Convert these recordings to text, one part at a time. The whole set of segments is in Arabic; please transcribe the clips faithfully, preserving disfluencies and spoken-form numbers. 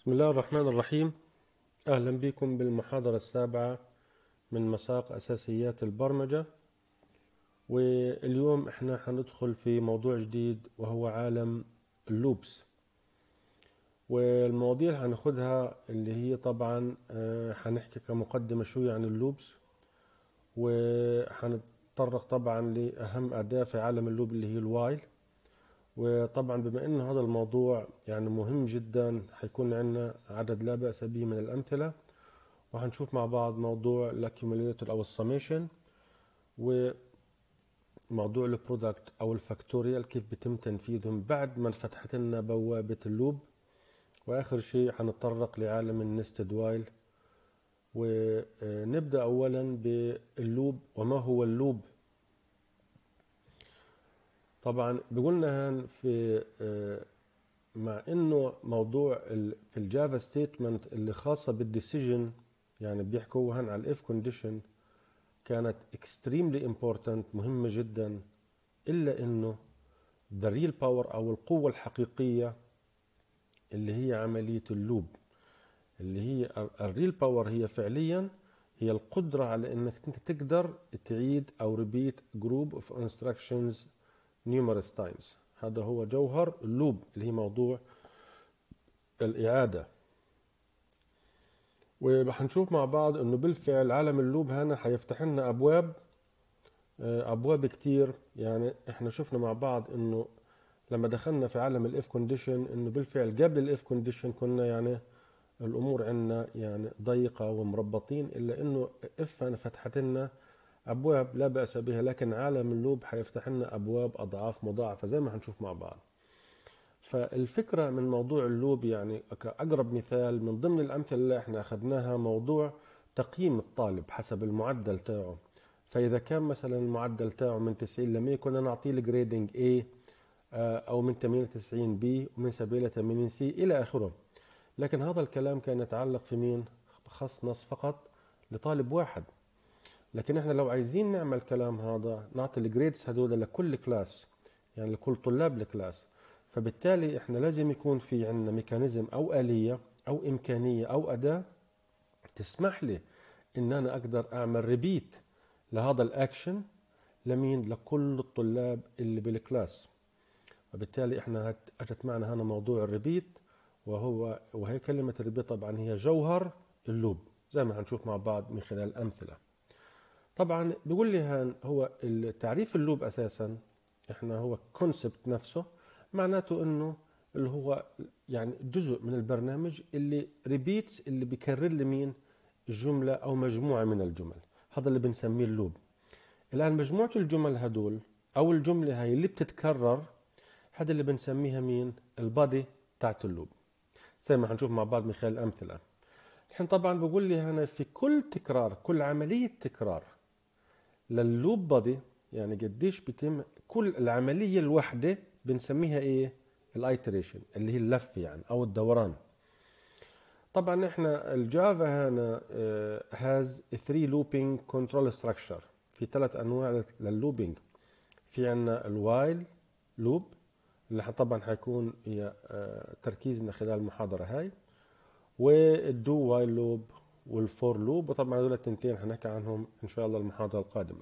بسم الله الرحمن الرحيم. أهلا بكم بالمحاضرة السابعة من مساق أساسيات البرمجة. واليوم احنا حندخل في موضوع جديد وهو عالم اللوبس. والمواضيع اللي هناخدها اللي هي طبعا آه، هنحكي كمقدمة شوية عن اللوبس، وهنتطرق طبعا لأهم أداة في عالم اللوب اللي هي الوايل. وطبعا بما ان هذا الموضوع يعني مهم جدا حيكون عندنا عدد لا بأس به من الأمثلة، وهنشوف مع بعض موضوع الاكيوميليتور او السميشن، وموضوع البرودكت او الفاكتوريال كيف بيتم تنفيذهم بعد ما انفتحت لنا بوابة اللوب. واخر شيء هنتطرق لعالم النستد وايل. ونبدأ اولا باللوب. وما هو اللوب؟ طبعا بقولنا هان في مع انه موضوع في الجافا ستيتمنت اللي خاصة بالديسيجن، يعني بيحكوا هان على الاف كونديشن، كانت extremely important مهمة جدا، إلا إنه the real power أو القوة الحقيقية اللي هي عملية اللوب، اللي هي الريل باور، هي فعليا هي القدرة على إنك أنت تقدر تعيد أو repeat group of instructions numerous times. هذا هو جوهر اللوب اللي هي موضوع الإعادة. وحنشوف مع بعض إنه بالفعل عالم اللوب هنا حيفتح لنا أبواب ابواب كتير. يعني احنا شفنا مع بعض انه لما دخلنا في عالم الاف كونديشن انه بالفعل قبل الاف كونديشن كنا يعني الامور عندنا يعني ضيقه ومربطين، الا انه اف فتحت لنا ابواب لا باس بها، لكن عالم اللوب حيفتح لنا ابواب اضعاف مضاعفه زي ما هنشوف مع بعض. فالفكره من موضوع اللوب، يعني كاقرب مثال من ضمن الامثله اللي احنا اخذناها موضوع تقييم الطالب حسب المعدل تاعه. فإذا كان مثلا المعدل تاعه من تسعين ل مية كنا نعطيه الجريدنج A، أو من ثمانية وتسعين B، ومن سبعين ل ثمانين C إلى آخره. لكن هذا الكلام كان يتعلق في مين؟ خاص نص فقط لطالب واحد. لكن احنا لو عايزين نعمل كلام هذا نعطي الجريدز هذول لكل كلاس، يعني لكل طلاب الكلاس. فبالتالي احنا لازم يكون في عندنا ميكانيزم أو آلية أو إمكانية أو أداة تسمح لي إن أنا أقدر أعمل ريبيت لهذا الأكشن لمين؟ لكل الطلاب اللي بالكلاس. وبالتالي احنا اجت معنا هنا موضوع الريبيت، وهو وهي كلمة الريبيت طبعا هي جوهر اللوب زي ما هنشوف مع بعض من خلال أمثلة. طبعا بيقول لي هان هو التعريف اللوب أساسا احنا هو كونسبت نفسه، معناته انه اللي هو يعني جزء من البرنامج اللي ريبيتس، اللي بيكرر لي مين؟ الجملة أو مجموعة من الجمل. هذا اللي بنسميه اللوب. الآن مجموعة الجمل هدول أو الجملة هاي اللي بتتكرر، هذا اللي بنسميها مين؟ البادي تاعت اللوب، زي ما هنشوف مع بعض من خلال الأمثلة. الحين طبعا بقول لي هنا في كل تكرار، كل عملية تكرار لللوب بادي، يعني قديش بيتم كل العملية الواحدة بنسميها إيه؟ الايتريشن، اللي هي اللف يعني أو الدوران. طبعا احنا الجافا هنا هاز ثري لوبينج كنترول ستراكشر، في ثلاث انواع لللوبينج. في عندنا الوايل لوب اللي طبعا حيكون هي تركيزنا خلال المحاضرة هاي، والدو وايل لوب والفور لوب. وطبعا هذول التنتين حنحكي عنهم ان شاء الله المحاضرة القادمة.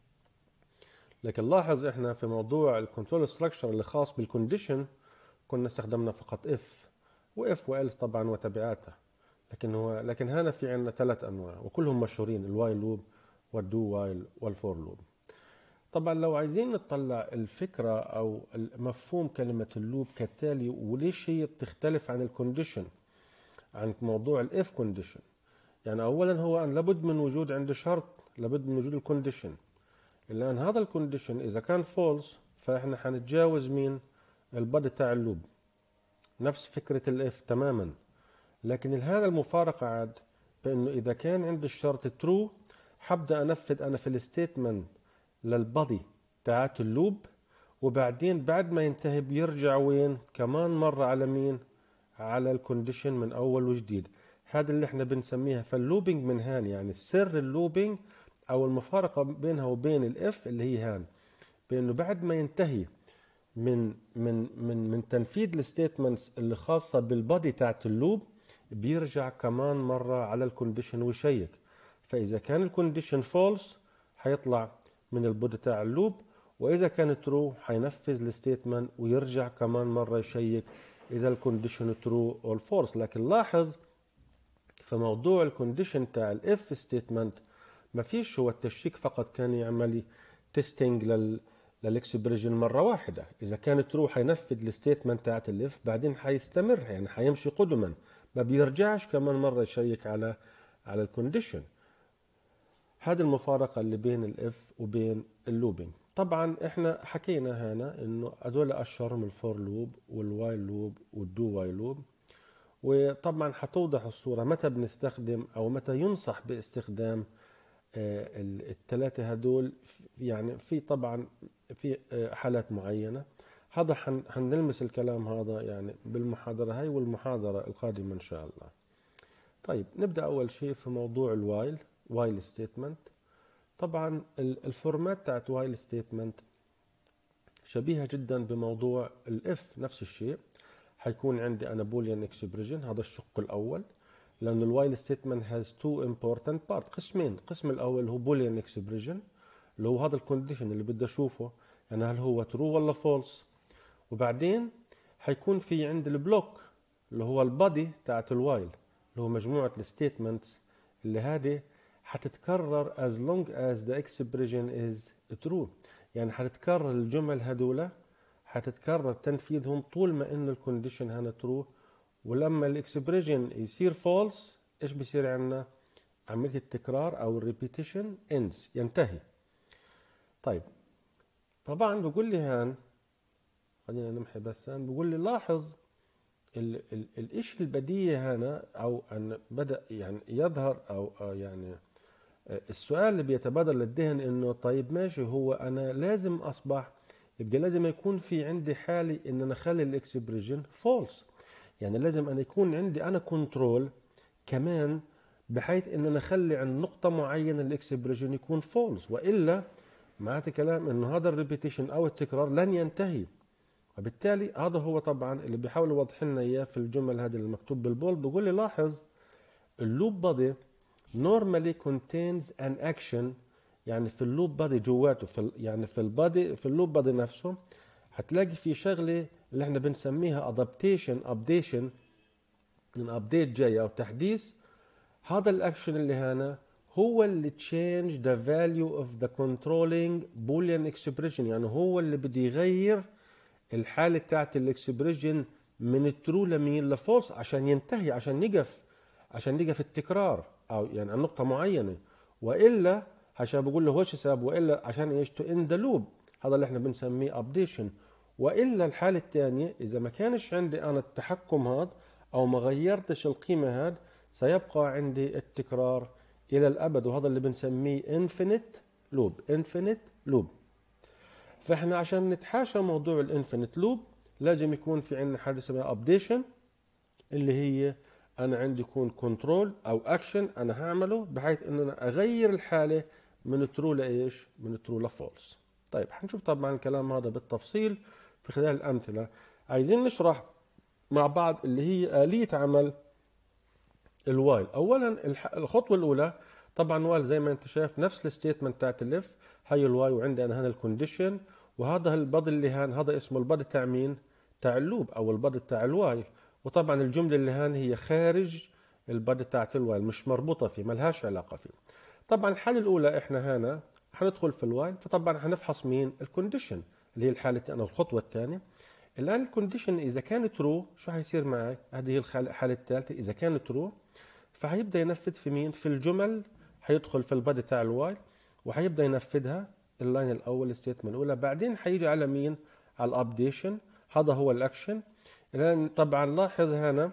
لكن لاحظ احنا في موضوع الكنترول ستراكشر اللي خاص بالكونديشن كنا استخدمنا فقط اف واف والس طبعا وتبعاتها. لكن هو لكن هنا في عندنا ثلاث انواع وكلهم مشهورين، الوايل لوب والدو وايل والفور لوب. طبعا لو عايزين نطلع الفكرة او مفهوم كلمة اللوب كالتالي، وليش هي بتختلف عن الكونديشن، عن موضوع الاف كونديشن. يعني اولا هو ان لابد من وجود عند شرط، لابد من وجود الكونديشن. الان هذا الكونديشن اذا كان فولس فاحنا حنتجاوز مين؟ البادي تاع اللوب، نفس فكرة الاف تماما. لكن هذا المفارقة عاد بانه اذا كان عند الشرط ترو حبدأ انفذ انا في الستيتمنت للبادي تاعت اللوب، وبعدين بعد ما ينتهي بيرجع وين؟ كمان مرة على مين؟ على الكونديشن من اول وجديد. هذا اللي احنا بنسميها فاللوبينج من هان، يعني سر اللوبينج او المفارقة بينها وبين الاف اللي هي هان، بانه بعد ما ينتهي من من من من تنفيذ الستيتمنتس اللي خاصة بالبادي تاعت اللوب بيرجع كمان مرة على الكونديشن ويشيك. فإذا كان الكونديشن فولس حيطلع من البودي تاع اللوب، وإذا كان ترو حينفذ الستيتمنت ويرجع كمان مرة يشيك إذا الكونديشن ترو أو فولس. لكن لاحظ في موضوع الكونديشن تاع الاف ستيتمنت ما فيش هو التشيك فقط، كان يعمل تيستينج لل للاكسبريشن مره واحده. اذا كان ترو حينفذ الستيتمنت تاعت الاف، بعدين حيستمر يعني حيمشي قدما، ما بيرجعش كمان مره يشيك على على الكونديشن. هذه المفارقه اللي بين الاف وبين اللوبينج. طبعا احنا حكينا هنا انه هذول اشهرهم الفور لوب والوايل لوب والدو وايل لوب. وطبعا حتوضح الصورة متى بنستخدم أو متى ينصح باستخدام الثلاثة هدول. يعني في طبعا في حالات معينة. هذا حنلمس الكلام هذا يعني بالمحاضرة هاي والمحاضرة القادمة إن شاء الله. طيب نبدأ أول شيء في موضوع الوايل وايل ستيتمنت. طبعا الفورمات تاعت وايل ستيتمنت شبيهة جدا بموضوع الاف، نفس الشيء. حيكون عندي أنا بوليان اكسبريشن، هذا الشق الأول، لأن الوايل ستيتمنت هاز تو امبورتنت بارت، قسمين. القسم الأول هو بوليان اكسبريشن اللي هو هذا الكونديشن اللي بدي أشوفه يعني هل هو ترو ولا فولس. وبعدين حيكون في عندي البلوك اللي هو البادي تاعت الوايل اللي هو مجموعة الستيتمنتس اللي هذه حتتكرر as long as the expression is true. يعني حتتكرر الجمل هذولا حتتكرر تنفيذهم طول ما ان الكونديشن هنا ترو. ولما الاكسبريشن يصير فولس ايش بيصير عندنا؟ عمليه التكرار او الريبيتيشن ends، ينتهي. طيب طبعا بقول لي هان، خلينا نمحي بس هان، بقول لي لاحظ ال ال الاشي البديهي هنا او ان بدا يعني يظهر او يعني السؤال اللي بيتبادل للذهن انه طيب ماشي، هو انا لازم اصبح يبقى لازم يكون في عندي حالي ان انا اخلي الاكسبريشن فولس. يعني لازم ان يكون عندي انا كنترول كمان بحيث ان انا اخلي عن نقطه معينه الاكسبريشن يكون فولس، والا معناته كلام انه هذا الريبيتيشن او التكرار لن ينتهي. وبالتالي هذا هو طبعا اللي بيحاول يوضح لنا اياه في الجمل هذه المكتوب بالبول. بيقول لي لاحظ اللوب بادي normally contains an action. يعني في اللوب بادي جواته في يعني في البادي في اللوب بادي نفسه هتلاقي في شغله اللي احنا بنسميها adaptation updation، من ابديت جاي او تحديث. هذا الاكشن اللي هنا هو اللي change the value of the controlling boolean expression. يعني هو اللي بده يغير الحاله بتاعت الاكسبريشن من الترو لمين لفولس عشان ينتهي، عشان نقف عشان نقف التكرار او يعني عن نقطه معينه. والا عشان بقول له وش السبب؟ والا عشان ايش؟ تو اند ذا لوب، هذا اللي احنا بنسميه ابديشن. والا الحاله الثانيه اذا ما كانش عندي انا التحكم هذا او ما غيرتش القيمه هذا سيبقى عندي التكرار الى الابد، وهذا اللي بنسميه انفينيت لوب. انفينيت لوب. فاحنا عشان نتحاشى موضوع الانفينيت لوب لازم يكون في عندنا حاجه اسمها ابديشن، اللي هي انا عندي يكون كنترول او اكشن انا هعمله بحيث ان انا اغير الحاله من ترو لايش؟ من ترو لفولس. طيب حنشوف طبعا الكلام هذا بالتفصيل في خلال الامثله. عايزين نشرح مع بعض اللي هي آلية عمل الوايل. اولا الخطوه الاولى طبعا وايل زي ما انت شايف نفس الستيتمنت بتاعت الاف، هي الواي وعندي انا هنا الكونديشن، وهذا البادي اللي هان هذا اسمه البادي تاع مين؟ تاع اللوب او البادي تاع الوايل. وطبعا الجمله اللي هان هي خارج البادي تاعت الوايل، مش مربوطه فيه، ملهاش علاقه فيه. طبعا الحاله الاولى احنا هنا حندخل في الوايل، فطبعا حنفحص مين؟ الكونديشن اللي هي الحاله انا الخطوه الثانيه. الان الكونديشن اذا كان ترو شو حيصير معي؟ هذه هي الحاله الثالثه. اذا كان ترو فهيبدا ينفذ في مين؟ في الجمل، حيدخل في البادي تاع الوايل وحيبدا ينفذها اللاين الاول الستيتمنت الاولى. بعدين حيجي على مين؟ على الابديشن، هذا هو الاكشن. الان طبعا لاحظ هنا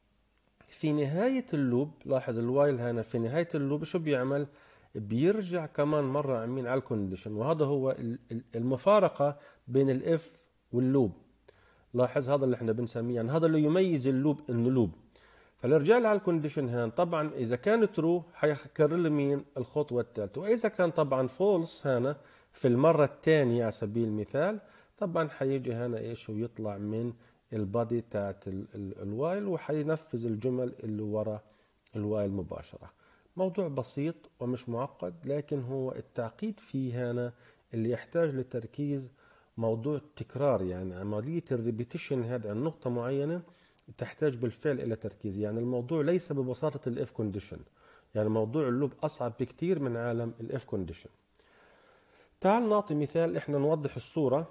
في نهايه اللوب، لاحظ الوايل هنا في نهايه اللوب شو بيعمل؟ بيرجع كمان مره عمين على الكونديشن، وهذا هو المفارقه بين الاف واللوب. لاحظ هذا اللي احنا بنسميه يعني هذا اللي يميز اللوب انه لوب. فالرجال على الكونديشن هان طبعا اذا كان ترو حيكرر لي مين؟ الخطوه الثالثه. واذا كان طبعا فولس هنا في المره الثانيه على سبيل المثال طبعا حيجي هنا ايش ويطلع من البادي تاعت الوايل وحينفذ الجمل اللي ورا الوايل مباشرة. موضوع بسيط ومش معقد، لكن هو التعقيد فيه هنا اللي يحتاج لتركيز موضوع التكرار. يعني عملية الريبيتيشن هذا عن نقطة معينة تحتاج بالفعل إلى تركيز. يعني الموضوع ليس ببساطة الإف كونديشن، يعني موضوع اللوب أصعب بكتير من عالم الإف كونديشن. تعال نعطي مثال، إحنا نوضح الصورة.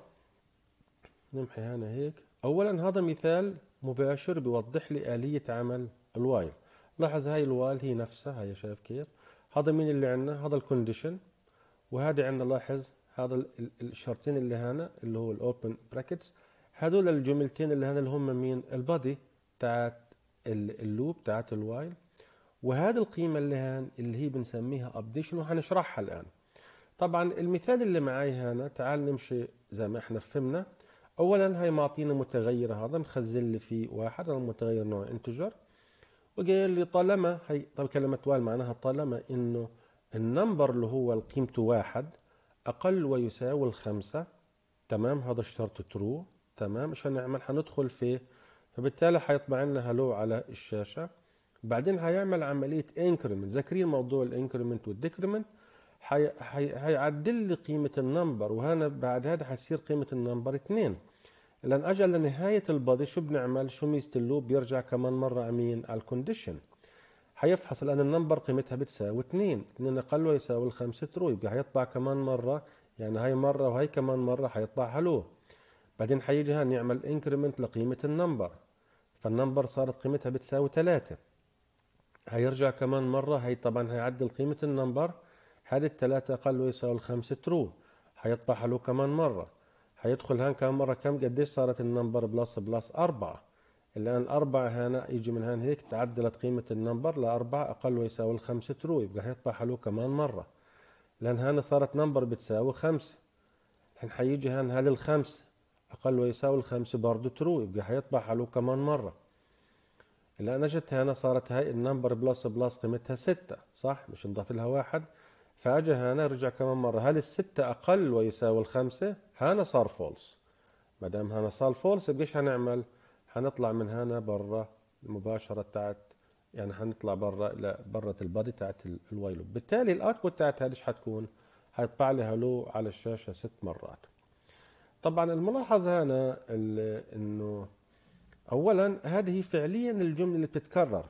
نمحي هنا هيك. أولا هذا مثال مباشر بيوضح لي آلية عمل الوايل. لاحظ هاي الوايل هي نفسها، هي شايف كيف. هذا مين اللي عندنا؟ هذا الكونديشن، وهذا عندنا لاحظ هذا الشرطين اللي هنا اللي هو الاوبن براكتس. هذول الجملتين اللي هنا اللي هم مين؟ البادي تاعت اللوب تاعت الوايل. وهذه القيمة اللي هان اللي هي بنسميها ابديشن، وهنشرحها الآن. طبعا المثال اللي معي هنا، تعال نمشي زي ما احنا فهمنا. اولا هاي معطينا متغير، هذا مخزن لي فيه واحد، هذا متغير نوع انتجر، وقال لي طالما هي، طب كلمة وايل معناها طالما انه النمبر اللي هو قيمته واحد اقل ويساوي الخمسة، تمام، هذا الشرط ترو، تمام. عشان نعمل حندخل فيه، فبالتالي حيطبع لنا هلو على الشاشة. بعدين هيعمل عملية انكريمنت، ذاكرين موضوع الانكريمنت والديكريمنت. هي هيعدل لي قيمة النمبر، وهنا بعد هذا حيصير قيمة النمبر اثنين. لان اجى لنهاية البادي شو بنعمل؟ شو ميزة اللوب؟ بيرجع كمان مرة امين على الكونديشن. حيفحص الان النمبر قيمتها بتساوي اثنين، اثنين اقل ويساوي الخمسة ترو، يبقى هيطبع كمان مرة، يعني هاي مرة وهي كمان مرة حيطبع هلو. بعدين حيجي هان يعمل انكريمنت لقيمة النمبر، فالنمبر صارت قيمتها بتساوي ثلاثة. هيرجع كمان مرة، هي طبعا هيعدل قيمة النمبر، هذه الثلاثة أقل ويساوي الخمسة ترو، هيطبع هلو كمان مرة. هيدخل هان كمان مرة، كم قديش صارت النمبر؟ بلس بلس أربعة. الآن أربعة هنا يجي من هان هيك تعدلت قيمة النمبر لأربعة أقل ويساوي الخمسة ترو، يبقى هيطبع هلو كمان مرة، لأن هنا صارت نمبر بتساوي خمسة. الحين حيجي هان هل الخمسة أقل ويساوي الخمسة برضو ترو، يبقى هيطبع هلو كمان مرة. الآن اجت هنا صارت هاي النمبر بلس بلس قيمتها ستة، صح؟ مش نضاف لها واحد. فاجى هنا رجع كمان مرة، هل الستة أقل ويساوي الخمسة؟ هنا صار فولس. ما دام هنا صار فولس، يبقى ايش هنعمل؟ هنطلع من هنا برا المباشرة تاعت، يعني هنطلع برا لا برا البادي تاعت الوايل. بالتالي الاوتبوت تاعت هذه ايش حتكون؟ هيطبع لي هلو على الشاشة ست مرات. طبعا الملاحظ هنا انه اولا هذه فعليا الجمله اللي بتتكرر،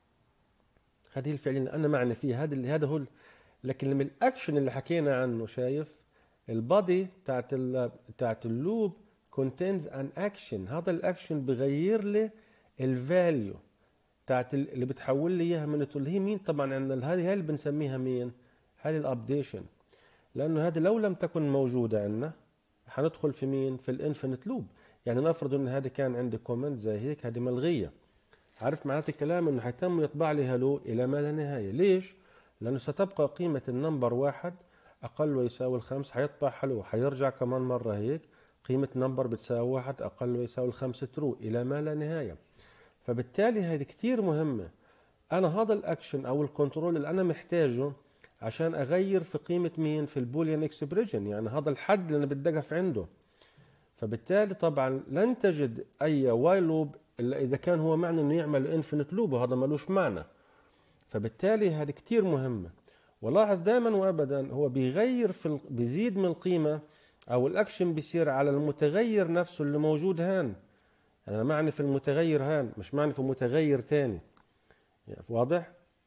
هذه الفعليا اللي انا معني فيها، هذا اللي هذا هو. لكن من الاكشن اللي حكينا عنه، شايف البادي تاعت تاعت اللوب contains an action، هذا الاكشن بغير لي الفاليو تاعت اللي بتحول لي اياها من اللي هي مين؟ طبعا عندنا هذه هي اللي بنسميها مين؟ هذه الابديشن. لانه هذه لو لم تكن موجوده عندنا حندخل في مين؟ في الانفينيت لوب. يعني نفرض ان هذا كان عندي كومنت زي هيك، هذه ملغيه، عارف معنات الكلام؟ انه حيتم يطبع لي هلو الى ما لا نهايه. ليش؟ لانه ستبقى قيمه النمبر واحد اقل ويساوي الخمس، حيطبع هلو، حيرجع كمان مره هيك قيمه نمبر بتساوي واحد اقل ويساوي الخمسة ترو الى ما لا نهايه. فبالتالي هذه كثير مهمه. انا هذا الاكشن او الكنترول اللي انا محتاجه عشان اغير في قيمه مين؟ في البوليان اكسبريشن، يعني هذا الحد اللي انا بدي اقف عنده. فبالتالي طبعا لن تجد اي وايل لوب الا اذا كان هو معنى انه يعمل انفينيت لوب، وهذا ملوش معنى. فبالتالي هذه كتير مهمه. ولاحظ دائما وابدا هو بيغير في ال... بيزيد من القيمه، او الاكشن بيصير على المتغير نفسه اللي موجود هان. انا معني في المتغير هان، مش معني في متغير ثاني. يعني واضح؟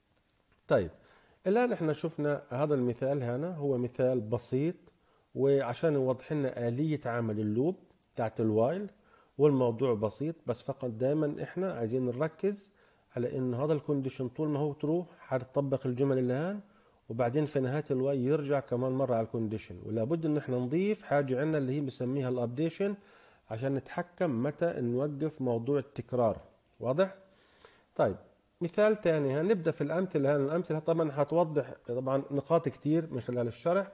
طيب الان احنا شفنا هذا المثال هنا، هو مثال بسيط وعشان يوضح لنا آلية عمل اللوب بتاعت الوايل. والموضوع بسيط، بس فقط دائما احنا عايزين نركز على ان هذا الكونديشن طول ما هو ترو حتطبق الجمل اللي هان، وبعدين في نهاية الوايل يرجع كمان مرة على الكونديشن. ولا بد ان احنا نضيف حاجة عندنا اللي هي بنسميها الابديشن عشان نتحكم متى نوقف موضوع التكرار. واضح؟ طيب مثال تاني، هنبدأ في الأمثلة. هان الأمثلة طبعا هتوضح طبعا نقاط كتير من خلال الشرح.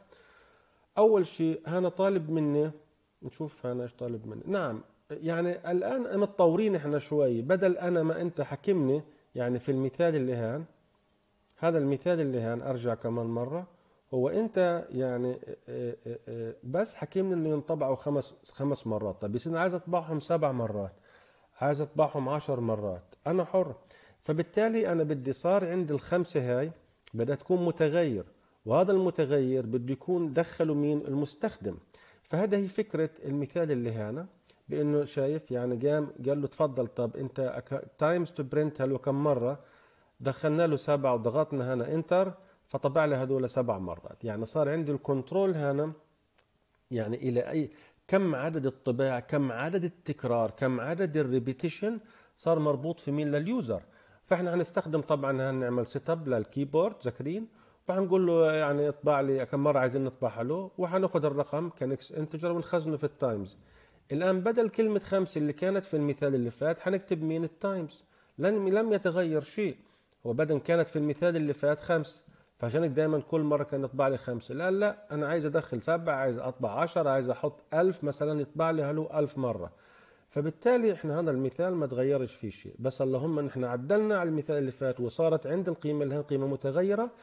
أول شيء هنا طالب مني، نشوف هنا إيش طالب مني. نعم، يعني الآن متطورين إحنا شوي، بدل أنا ما أنت حكمني يعني في المثال اللي هان، هذا المثال اللي هان أرجع كمان مرة، هو أنت يعني بس حكمني إنه ينطبعوا خمس خمس مرات. طيب بس أنا عايز أطبعهم سبع مرات. عايز اطبعهم عشر مرات، انا حر. فبالتالي انا بدي صار عندي الخمسة هاي بدها تكون متغير، وهذا المتغير بده يكون دخله مين؟ المستخدم. فهذا هي فكرة المثال اللي هنا، بانه شايف يعني قام قال له تفضل، طب انت تايمز تو برنت هلو كم مرة؟ دخلنا له سبعة وضغطنا هنا انتر فطبع لي هذول سبع مرات. يعني صار عندي الكنترول هنا يعني الى اي كم عدد الطباع، كم عدد التكرار، كم عدد الريبيتيشن صار مربوط في مين؟ لليوزر. فاحنا هنستخدم طبعا هنعمل سيت اب للكيبورد ذاكرين، وهنقول له يعني اطبع لي كم مره عايزين نطبعها له، وهناخذ الرقم كنكس انتجر ونخزنه في التايمز. الان بدل كلمه خمسه اللي كانت في المثال اللي فات هنكتب مين؟ التايمز، لن لم يتغير شيء. هو بدل كانت في المثال اللي فات خمس، فعشان دائما كل مره كان يطبع لي خمسه، لا لا انا عايز ادخل سبعه، عايز اطبع عشرة، عايز احط ألف مثلا يطبع لي هلو ألف مره. فبالتالي احنا هذا المثال ما تغيرش فيه شيء، بس اللهم نحن عدلنا على المثال اللي فات وصارت عند القيمه اللي هي قيمه متغيره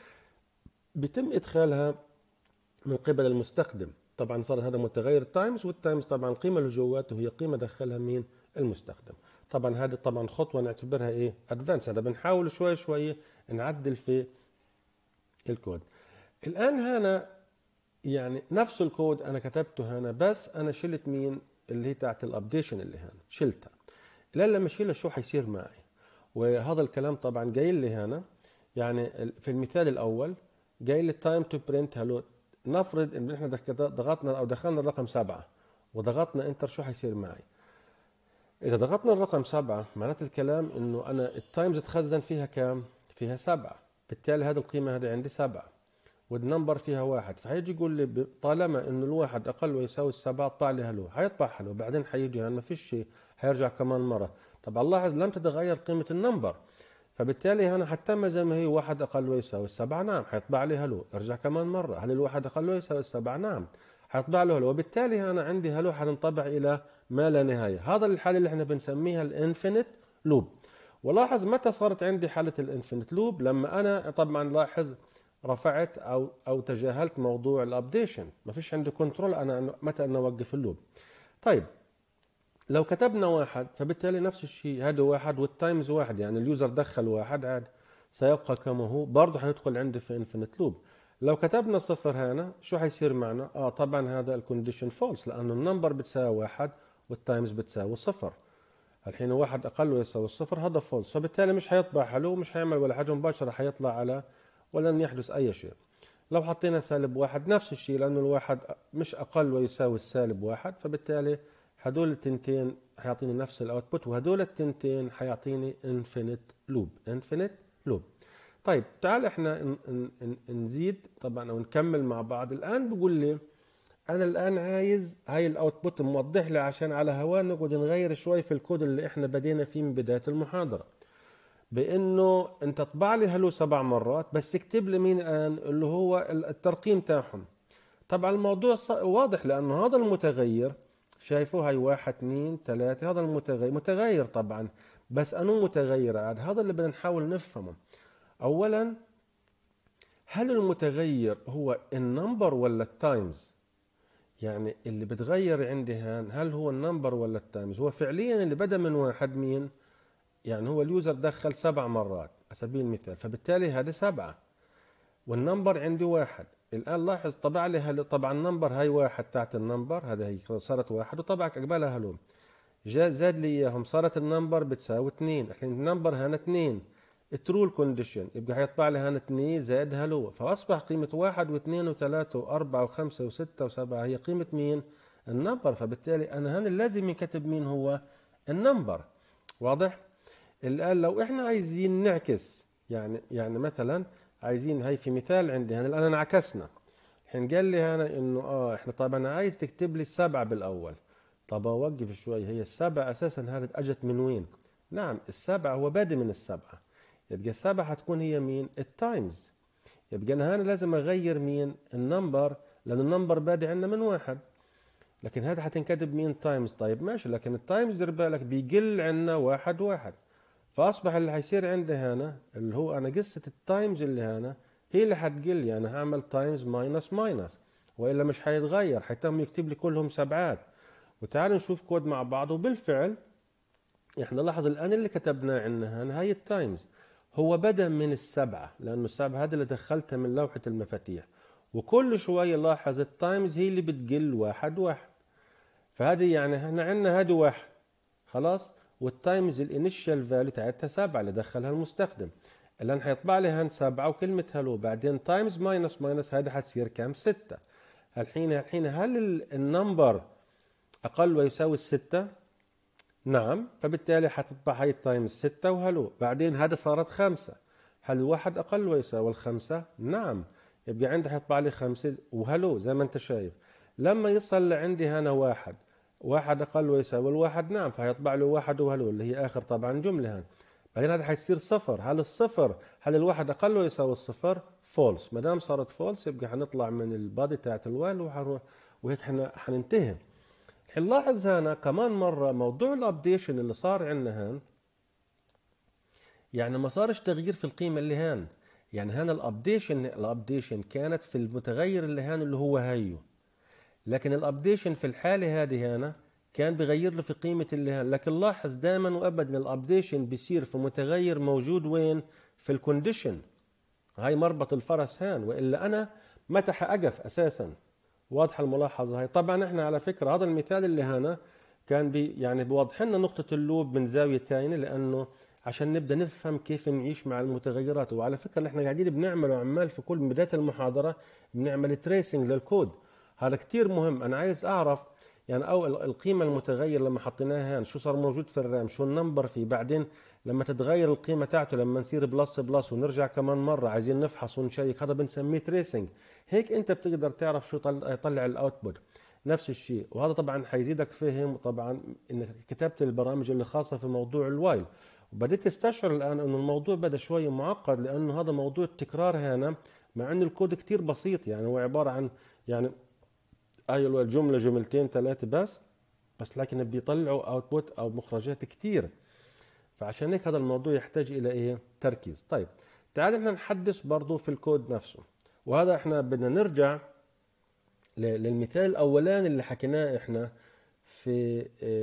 بيتم ادخالها من قبل المستخدم. طبعا صار هذا متغير تايمز، والتايمز طبعا القيمه اللي جواته هي قيمه دخلها مين؟ المستخدم. طبعا هذه طبعا خطوه نعتبرها ايه؟ ادفانس. هذا بنحاول شوي شوي نعدل في الكود. الان هنا يعني نفس الكود انا كتبته هنا، بس انا شلت مين؟ اللي هي تاعت الابديشن اللي هنا شلتها. الان لما اشيلها شو حيصير معي؟ وهذا الكلام طبعا جاي لي هنا يعني في المثال الاول جاي لي تايم تو برنت هلو. نفرض ان احنا ضغطنا او دخلنا الرقم سبعة وضغطنا انتر، شو حيصير معي؟ اذا ضغطنا الرقم سبعة معنات الكلام انه انا التايمز تخزن فيها كام؟ فيها سبعة، بالتالي هذه القيمة هذه عندي سبعة، والنمبر فيها واحد. فحيجي يقول لي طالما انه الواحد اقل ويساوي السبعة اطبع لي هلو، حيطبع هلو، بعدين حيجي هنا ما فيش شيء، حيرجع كمان مرة. طبعا لاحظ لم تتغير قيمة النمبر، فبالتالي هنا حتى زي ما هي واحد اقل ويساوي السبعة، نعم حيطبع لي هلو. ارجع كمان مرة، هل الواحد اقل ويساوي السبعة؟ نعم حيطبع له هلو. وبالتالي هنا عندي هلو حتنطبع الى ما لا نهاية. هذا الحالة اللي احنا بنسميها الانفينيت لوب. ولاحظ متى صارت عندي حالة الانفينيت لوب؟ لما انا طبعا لاحظ رفعت او او تجاهلت موضوع الابديشن، ما فيش عندي كنترول انا متى انا اوقف اللوب. طيب لو كتبنا واحد فبالتالي نفس الشيء، هذا واحد والتايمز واحد، يعني اليوزر دخل واحد عاد سيبقى كما هو، برضه حيدخل عندي في انفينيت لوب. لو كتبنا صفر هنا شو حيصير معنا؟ اه طبعا هذا الكونديشن فولس، لانه النمبر بتساوي واحد والتايمز بتساوي صفر. الحين واحد اقل ويساوي الصفر، هذا فولس، فبالتالي مش حيطبع حلو، مش حيعمل ولا حاجه، مباشره حيطلع على ولن يحدث اي شيء. لو حطينا سالب واحد نفس الشيء، لانه الواحد مش اقل ويساوي السالب واحد، فبالتالي هدول التنتين حيعطيني نفس الاوتبوت، وهدول التنتين حيعطيني انفينيت لوب. انفينيت لوب. طيب تعال احنا نزيد طبعا او نكمل مع بعض. الان بقول لي انا الان عايز هاي الاوتبوت موضح لي عشان على هواه نقعد نغير شوي في الكود اللي احنا بدينا فيه من بدايه المحاضره، بانه انت طبع لي هلو سبع مرات بس اكتب لي مين الان اللي هو الترقيم تاعهم. طبعا الموضوع واضح، لانه هذا المتغير شايفوه هاي واحد اثنين ثلاثة، هذا المتغير متغير طبعا، بس انه متغير عاد، هذا اللي بدنا نحاول نفهمه. اولا هل المتغير هو النمبر ولا التايمز؟ يعني اللي بتغير عندي هان هل هو النمبر ولا التايمز؟ هو فعليا اللي بدا من واحد مين؟ يعني هو اليوزر دخل سبع مرات على سبيل المثال، فبالتالي هذا سبعة والنمبر عندي واحد. الآن لاحظ طبع لي هل طبعا النمبر هاي واحد تحت النمبر، هذا هي صارت واحد، وطبعا قبلها هلو جاء زاد لي اياهم، صارت النمبر بتساوي اثنين. الحين النمبر هنا اثنين، الترول كونديشن يبقى حيطبع لي هنا اثنين زائد هلو، فاصبح قيمة واحد واثنين وثلاثة واربعة وخمسة وستة وسبعة هي قيمة مين؟ النمبر. فبالتالي انا هنا لازم يكتب مين هو؟ النمبر. واضح؟ الآن لو احنا عايزين نعكس، يعني يعني مثلا عايزين هاي في مثال عندي هنا الآن انعكسنا. الحين قال لي هنا انه اه احنا طبعا عايز تكتب لي السبعة بالاول. طب اوقف شوي، هي السبعة اساسا هذه اجت من وين؟ نعم السبعة هو بادئ من السبعة، يبقى السبعة هتكون هي مين؟ التايمز. يبقى انا هنا لازم اغير مين؟ النمبر، لان النمبر بادئ عندنا من واحد، لكن هذا هتنكتب مين؟ تايمز. طيب ماشي، لكن التايمز دير بالك بيقل عندنا واحد واحد، فاصبح اللي حيصير عندي هنا اللي هو انا قصه التايمز اللي هنا هي اللي حتقل، يعني هعمل تايمز ماينس ماينس، والا مش حيتغير، حيتم يكتب لي كلهم سبعات. وتعالوا نشوف كود مع بعض، وبالفعل احنا لاحظ الآن اللي كتبناه عندنا هاي التايمز هو بدأ من السبعة، لأنه السبعة هذا اللي دخلتها من لوحة المفاتيح، وكل شوية لاحظ التايمز هي اللي بتقل واحد واحد. فهذه يعني احنا عندنا هذه واحد خلاص، والتايمز الانيشال فاليو تاعتها سبعة اللي دخلها المستخدم. الآن حيطبع لي هان سبعة وكلمة هلو، بعدين تايمز ماينس ماينس هذا حتصير كام؟ ستة. الحين الحين هل النمبر أقل ويساوي الستة؟ نعم، فبالتالي حتطبع هاي التايمز ستة وهلو، بعدين هذا صارت خمسة. هل الواحد أقل ويساوي الخمسة؟ نعم، يبقى عندي حيطبع لي خمسة وهلو زي ما أنت شايف. لما يصل لعندي هنا واحد، واحد أقل ويساوي الواحد، نعم، فهيطبع له واحد وهلو اللي هي آخر طبعا جملة هان. بعدين هذا حيصير صفر. هل الصفر هل الواحد أقل ويساوي الصفر؟ فولس. ما دام صارت فولس يبقى حنطلع من البادي تاعت الوايل وحنروح، وهيك احنا حننتهي. نلاحظ هنا كمان مرة موضوع الابديشن اللي صار عندنا هان، يعني ما صارش تغيير في القيمة اللي هان. يعني هنا الابديشن الابديشن كانت في المتغير اللي هان اللي هو هايو، لكن الابديشن في الحالة هذه هنا كان بغير له في قيمة اللي هان. لكن لاحظ دائما وابدا الابديشن بيصير في متغير موجود وين؟ في الكونديشن. هاي مربط الفرس هان، والا انا متى حأقف اساسا؟ واضحة الملاحظة هاي. طبعا احنا على فكرة هذا المثال اللي هنا كان بي يعني بيوضح لنا نقطة اللوب من زاوية تانية، لأنه عشان نبدأ نفهم كيف نعيش مع المتغيرات. وعلى فكرة اللي احنا قاعدين بنعمله عمال في كل بداية المحاضرة بنعمل تريسنج للكود. هذا كتير مهم. أنا عايز أعرف يعني أو القيمة المتغير لما حطيناها هان شو صار موجود في الرام، شو النمبر فيه، بعدين لما تتغير القيمة تاعته لما نصير بلس بلس ونرجع كمان مرة عايزين نفحص ونشيك، هذا بنسميه تريسنج. هيك انت بتقدر تعرف شو يطلع الاوتبوت. نفس الشيء، وهذا طبعا حيزيدك فهم طبعا انك كتبت البرامج اللي خاصة في موضوع الوايل. وبديت تستشعر الان انه الموضوع بدا شوية معقد، لانه هذا موضوع التكرار هنا مع ان الكود كتير بسيط. يعني هو عبارة عن يعني ايوه جملة جملتين ثلاثة بس بس لكن بيطلعوا اوتبوت او مخرجات كتير. فعشان هيك هذا الموضوع يحتاج الى ايه؟ تركيز. طيب تعال احنا نحدث برضو في الكود نفسه، وهذا احنا بدنا نرجع للمثال الاولاني اللي حكيناه احنا في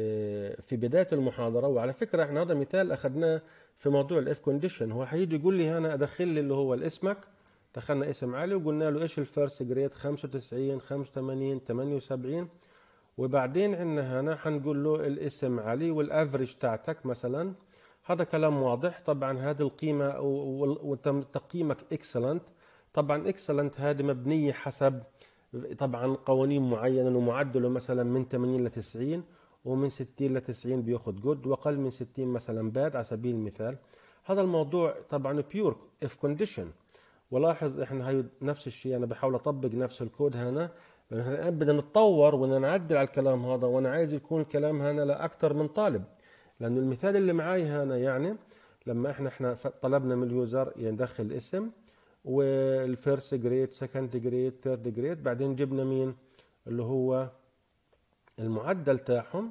في بدايه المحاضره. وعلى فكره احنا هذا مثال اخذناه في موضوع الاف كونديشن. هو حيجي يقول لي هنا ادخل لي اللي هو الاسمك، دخلنا اسم علي وقلنا له ايش الفيرست جريد خمسة وتسعين خمسة وثمانين ثمانية وسبعين، وبعدين عندنا هنا حنقول له الاسم علي والافريج تاعتك مثلا. هذا كلام واضح. طبعا هذه القيمة وتم تقييمك اكسلنت. طبعا اكسلنت هذه مبنية حسب طبعا قوانين معينة، ومعدله مثلا من ثمانين ل تسعين، ومن ستين ل تسعين بياخذ جود، واقل من ستين مثلا باد على سبيل المثال. هذا الموضوع طبعا بيور اف كونديشن. ولاحظ احنا هاي نفس الشيء، انا بحاول اطبق نفس الكود هنا، احنا بدنا نتطور وبدنا نعدل على الكلام هذا، وانا عايز يكون الكلام هنا لاكثر من طالب. لانه المثال اللي معاي هنا يعني لما احنا احنا طلبنا من اليوزر يدخل الاسم والفيرست جريد سكند جريد ثيرد جريد، بعدين جبنا مين اللي هو المعدل تاعهم،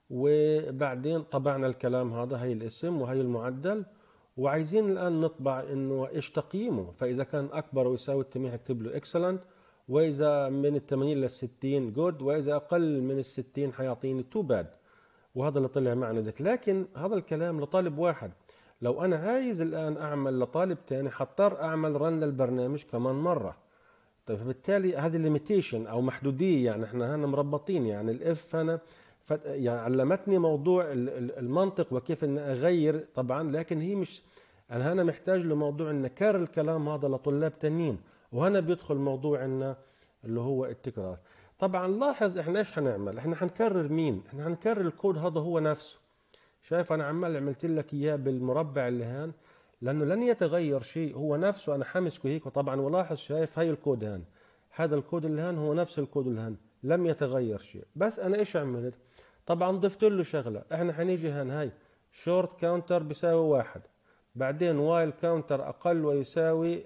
وبعدين طبعنا الكلام هذا، هي الاسم وهي المعدل، وعايزين الان نطبع انه ايش تقييمه. فاذا كان اكبر ويساوي التمانين هكتب له اكسلنت، واذا من الثمانين للستين جود، واذا اقل من الستين حيعطيني تو باد. وهذا اللي طلع معنا ذاك. لكن هذا الكلام لطالب واحد. لو انا عايز الان اعمل لطالب ثاني حضطر اعمل رن للبرنامج كمان مره. طيب فبالتالي هذه الليميتيشن او محدوديه. يعني احنا هنا مربطين، يعني الاف هنا يعني علمتني موضوع المنطق وكيف ان اغير طبعا، لكن هي مش، انا هنا محتاج لموضوع ان اكرر الكلام هذا لطلاب تانيين، وهنا بيدخل موضوع ان اللي هو التكرار. طبعا لاحظ احنا ايش هنعمل، احنا هنكرر مين؟ احنا هنكرر الكود هذا هو نفسه. شايف انا عمال عملت لك اياه بالمربع اللي هان، لانه لن يتغير شيء، هو نفسه. انا حمسكه هيك. وطبعا ولاحظ شايف هاي الكود هان، هذا الكود اللي هان هو نفس الكود اللي هان، لم يتغير شيء. بس انا ايش عملت؟ طبعا ضفت له شغله. احنا حنيجي هان هاي شورت كاونتر بيساوي واحد، بعدين وايل كاونتر اقل ويساوي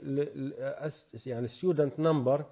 يعني ستودنت نمبر.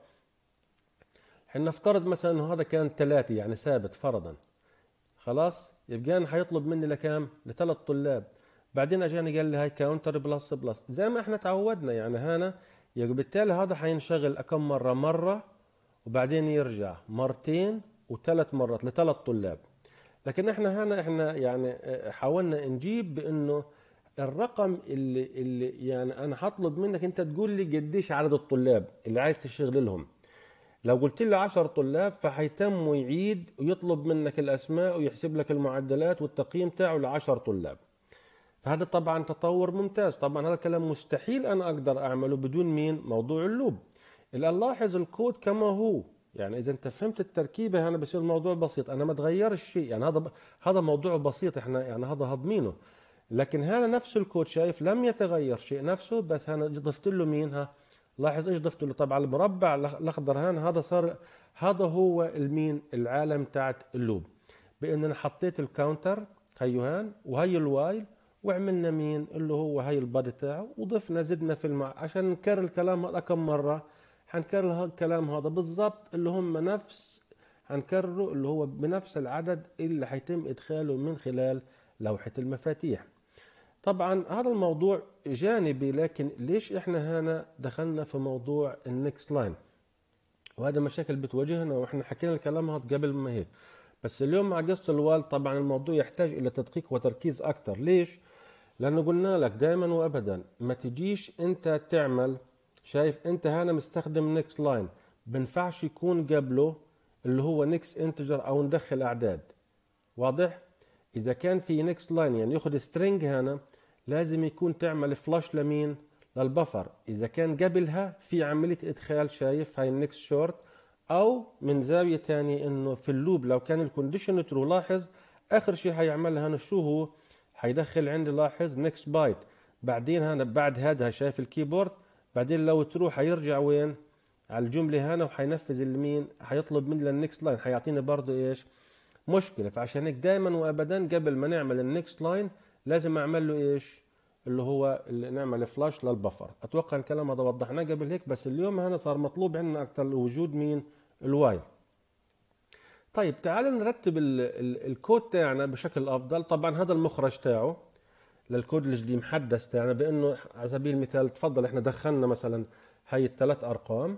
حنفترض مثلا انه هذا كان ثلاثة يعني ثابت فرضا، خلاص يبقى انا حيطلب مني لكام؟ لثلاث طلاب. بعدين اجاني قال لي هاي كاونتر بلس بلس زي ما احنا تعودنا. يعني هنا يبقى بالتالي هذا حينشغل كم مره؟ مره، وبعدين يرجع مرتين وثلاث مرات لثلاث طلاب. لكن احنا هنا احنا يعني حاولنا نجيب بانه الرقم اللي اللي يعني انا هطلب منك انت تقول لي قديش عدد الطلاب اللي عايز تشغل لهم. لو قلت لي عشر طلاب فهيتم يعيد ويطلب منك الاسماء ويحسب لك المعدلات والتقييم تاعه ل عشر طلاب. فهذا طبعا تطور ممتاز. طبعا هذا الكلام مستحيل انا اقدر اعمله بدون مين؟ موضوع اللوب. الان لاحظ الكود كما هو، يعني اذا انت فهمت التركيبه هنا بصير الموضوع بسيط، انا ما تغيرش شيء، يعني هذا هذا موضوع بسيط احنا يعني هذا هضمينه. لكن هذا نفس الكود شايف لم يتغير شيء نفسه، بس انا ضفت له مين؟ ها لاحظ ايش ضفت له؟ طبعا المربع الاخضر هنا هذا صار هذا هو المين؟ العالم تاعت اللوب، بان انا حطيت الكاونتر هيو هان وهي الوايل وعملنا مين اللي هو هاي البادي تاعه وضفنا زدنا في المع عشان نكرر الكلام هذا كم مره؟ حنكرر الكلام هذا بالضبط اللي هم نفس حنكرره اللي هو بنفس العدد اللي حيتم ادخاله من خلال لوحة المفاتيح. طبعا هذا الموضوع جانبي، لكن ليش احنا هنا دخلنا في موضوع النكست لاين؟ وهذا مشاكل بتواجهنا واحنا حكينا الكلام هذا قبل ما هيك. بس اليوم مع قصة الوال طبعا الموضوع يحتاج الى تدقيق وتركيز اكتر. ليش؟ لانه قلنا لك دائما وابدا ما تجيش انت تعمل، شايف انت هنا مستخدم نكست لاين بنفعش يكون قبله اللي هو نكست انتجر او ندخل اعداد. واضح؟ اذا كان في نكست لاين يعني ياخذ سترينج هنا لازم يكون تعمل فلاش لمين؟ للبفر. اذا كان قبلها في عملية ادخال، شايف هاي النكست شورت، او من زاوية تانية انه في اللوب لو كان الكونديشن ترو لاحظ اخر شيء حيعملها هنا شو هو؟ حيدخل عندي لاحظ نكست بايت، بعدين هنا بعد هذا شايف الكيبورد، بعدين لو تروح حيرجع وين؟ على الجملة هنا وحينفذ المين؟ حيطلب مني النكست لاين، حيعطيني برضه ايش؟ مشكلة. فعشان هيك دائما وابدا قبل ما نعمل النكست لاين لازم اعمل له ايش؟ اللي هو اللي نعمل فلاش للبفر. اتوقع الكلام هذا وضحناه قبل هيك، بس اليوم هنا صار مطلوب عندنا اكثر وجود مين؟ الوايل. طيب تعال نرتب ال ال الكود تاعنا بشكل افضل. طبعا هذا المخرج تاعه للكود الجديد محدث تاعنا بانه على سبيل المثال تفضل احنا دخلنا مثلا هاي الثلاث ارقام،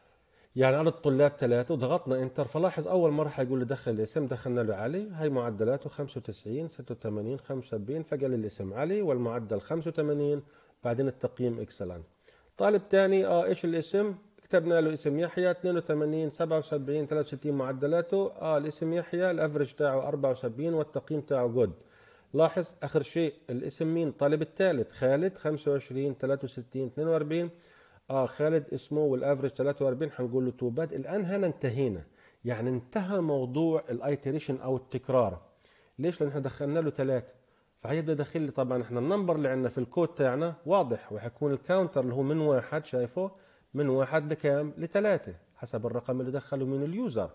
يعني عدد الطلاب ثلاثة وضغطنا انتر، فلاحظ اول مرة حيقول لي دخل الاسم، دخلنا له علي، هاي معدلاته خمسة وتسعين ستة وثمانين خمسة وسبعين، فقال الاسم علي والمعدل خمسة وثمانين، بعدين التقييم اكسلنت. طالب ثاني اه ايش الاسم؟ كتبنا له اسم يحيى اثنين وثمانين سبعة وسبعين ثلاثة وستين معدلاته، اه الاسم يحيى الافرج تاعه أربعة وسبعين والتقييم تاعه جود. لاحظ اخر شيء الاسم مين؟ طالب الثالث خالد خمسة وعشرين ثلاثة وستين اثنين وأربعين، اه خالد اسمه والافرج ثلاثة وأربعين، حنقول له تو باد. الان هنا انتهينا، يعني انتهى موضوع الايتريشن او التكرار. ليش؟ لان احنا دخلنا له ثلاثة، فهيبدا يدخل لي طبعا احنا النمبر اللي عندنا في الكود تاعنا واضح، وحيكون الكاونتر اللي هو من واحد، شايفه من واحد لكام؟ لثلاثة حسب الرقم اللي دخله من اليوزر.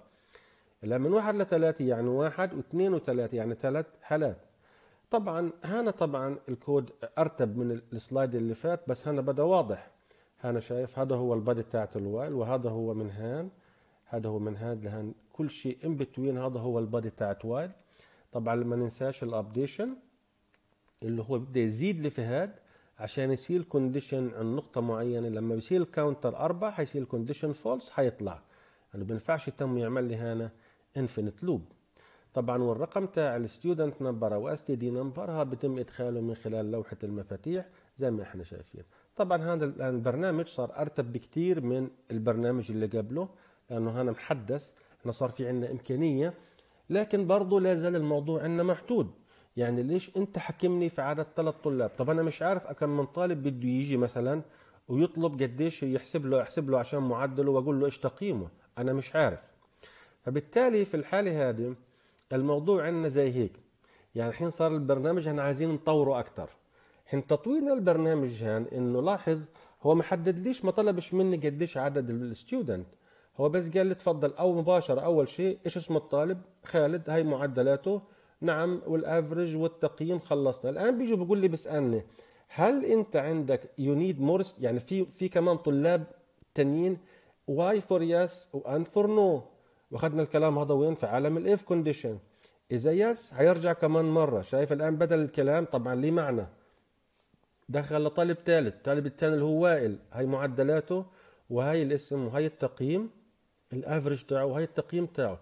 لا من واحد لثلاثة يعني واحد واثنين وثلاثة يعني ثلاث حالات. طبعا هنا طبعا الكود ارتب من السلايد اللي فات، بس هنا بدا واضح. هنا شايف هذا هو البادي تاعت الوايل، وهذا هو من هان، هذا هو من هاد لهان، كل شيء ان بتوين هذا هو البادي تاعت وايل. طبعا ما ننساش الابديشن اللي هو بده يزيد لي في هاد عشان يصير كونديشن عن نقطة معينة. لما بيصير الكاونتر أربعة حيصير الكونديشن فولس حيطلع، يعني بينفعش تم يعمل لي هنا انفينيت لوب. طبعا والرقم تاع الستودنت نمبر او اس تي دي نمبر بيتم ادخاله من خلال لوحة المفاتيح زي ما احنا شايفين. طبعا هذا البرنامج صار ارتب بكتير من البرنامج اللي قبله، لانه هنا محدث، احنا صار في عندنا امكانية، لكن برضه لا زال الموضوع عندنا محدود. يعني ليش انت حكمني في عدد ثلاث طلاب؟ طب انا مش عارف كم من طالب بده يجي مثلا ويطلب قديش يحسب له يحسب له عشان معدله واقول له ايش تقييمه، انا مش عارف. فبالتالي في الحالة هذه الموضوع عندنا زي هيك، يعني الحين صار البرنامج احنا عايزين نطوره اكثر. حين تطويرنا البرنامج هان انه لاحظ هو ما حدد ليش، ما طلبش مني قديش عدد الستودنت، هو بس قال لي تفضل او مباشره اول شيء ايش اسم الطالب؟ خالد، هاي معدلاته نعم والافرج والتقييم خلصنا. الان بيجي بيقول لي بيسالني هل انت عندك يو نيد مور، يعني في في كمان طلاب تانيين؟ واي فور يس وان فور نو، واخذنا الكلام هذا وين؟ في عالم الاف كونديشن. اذا يس هيرجع كمان مره، شايف الان بدل الكلام طبعا ليه معنى، دخل لطالب ثالث، طالب الثاني اللي هو وائل، هاي معدلاته وهي الاسم وهي التقييم الافرج تاعه وهي التقييم تاعه.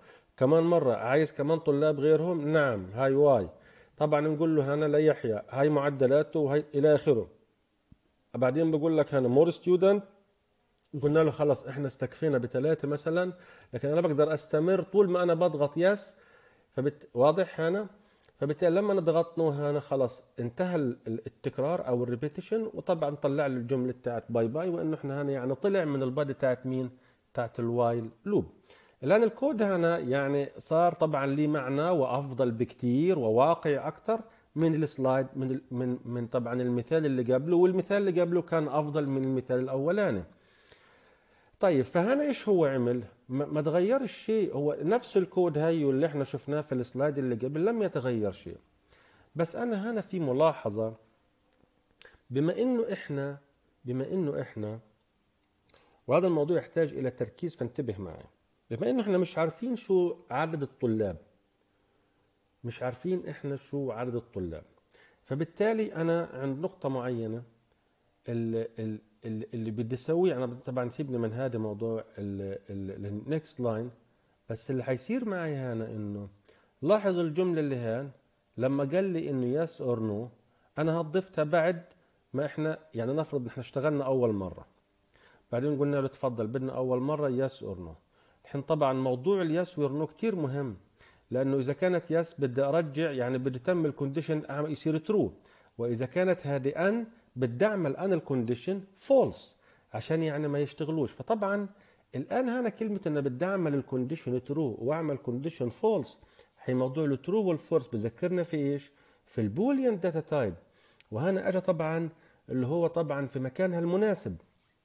كمان مرة عايز كمان طلاب غيرهم، نعم هاي واي. طبعا نقول له هنا ليحيى هاي معدلاته وهي إلى آخره. بعدين بقول لك هنا مور ستودنت، قلنا له خلص احنا استكفينا بثلاثة مثلا، لكن انا بقدر استمر طول ما انا بضغط يس. فبت... واضح هنا. فبالتالي لما ضغطنا هنا خلص انتهى التكرار او الريبيتيشن، وطبعا طلع لي الجمله بتاعت باي باي، وانه احنا هنا يعني طلع من البادي بتاعت مين؟ بتاعت الوايل لوب. الان الكود هنا يعني صار طبعا لي معنى وافضل بكتير وواقعي اكثر من السلايد، من من من طبعا المثال اللي قبله، والمثال اللي قبله كان افضل من المثال الاولاني. طيب فهنا ايش هو عمل؟ ما تغيرش شيء، هو نفس الكود هاي اللي احنا شفناه في السلايد اللي قبل، لم يتغير شيء. بس انا هنا في ملاحظة، بما انه احنا بما انه احنا وهذا الموضوع يحتاج الى تركيز، فانتبه معي. بما انه احنا مش عارفين شو عدد الطلاب، مش عارفين احنا شو عدد الطلاب، فبالتالي انا عند نقطة معينة ال ال اللي بدي اسويه، انا طبعا سيبني من هذا موضوع النكست لاين. بس اللي حيصير معي هنا انه لاحظ الجمله اللي هان لما قال لي انه يس اور نو، انا هضفتها بعد ما احنا يعني نفرض احنا اشتغلنا اول مره، بعدين قلنا له تفضل بدنا اول مره يس اور نو. الحين طبعا موضوع اليس اور نو كثير مهم، لانه اذا كانت يس بدي ارجع يعني بدي تم الكونديشن يصير ترو، واذا كانت هذه ان بدي اعمل انا الكونديشن فولس عشان يعني ما يشتغلوش. فطبعا الان هنا كلمه ان بدي اعمل الكونديشن ترو واعمل كونديشن فولس، هي موضوع الترو والفولس بذكرنا في ايش؟ في البوليان داتا تايب. وهنا اجى طبعا اللي هو طبعا في مكانها المناسب.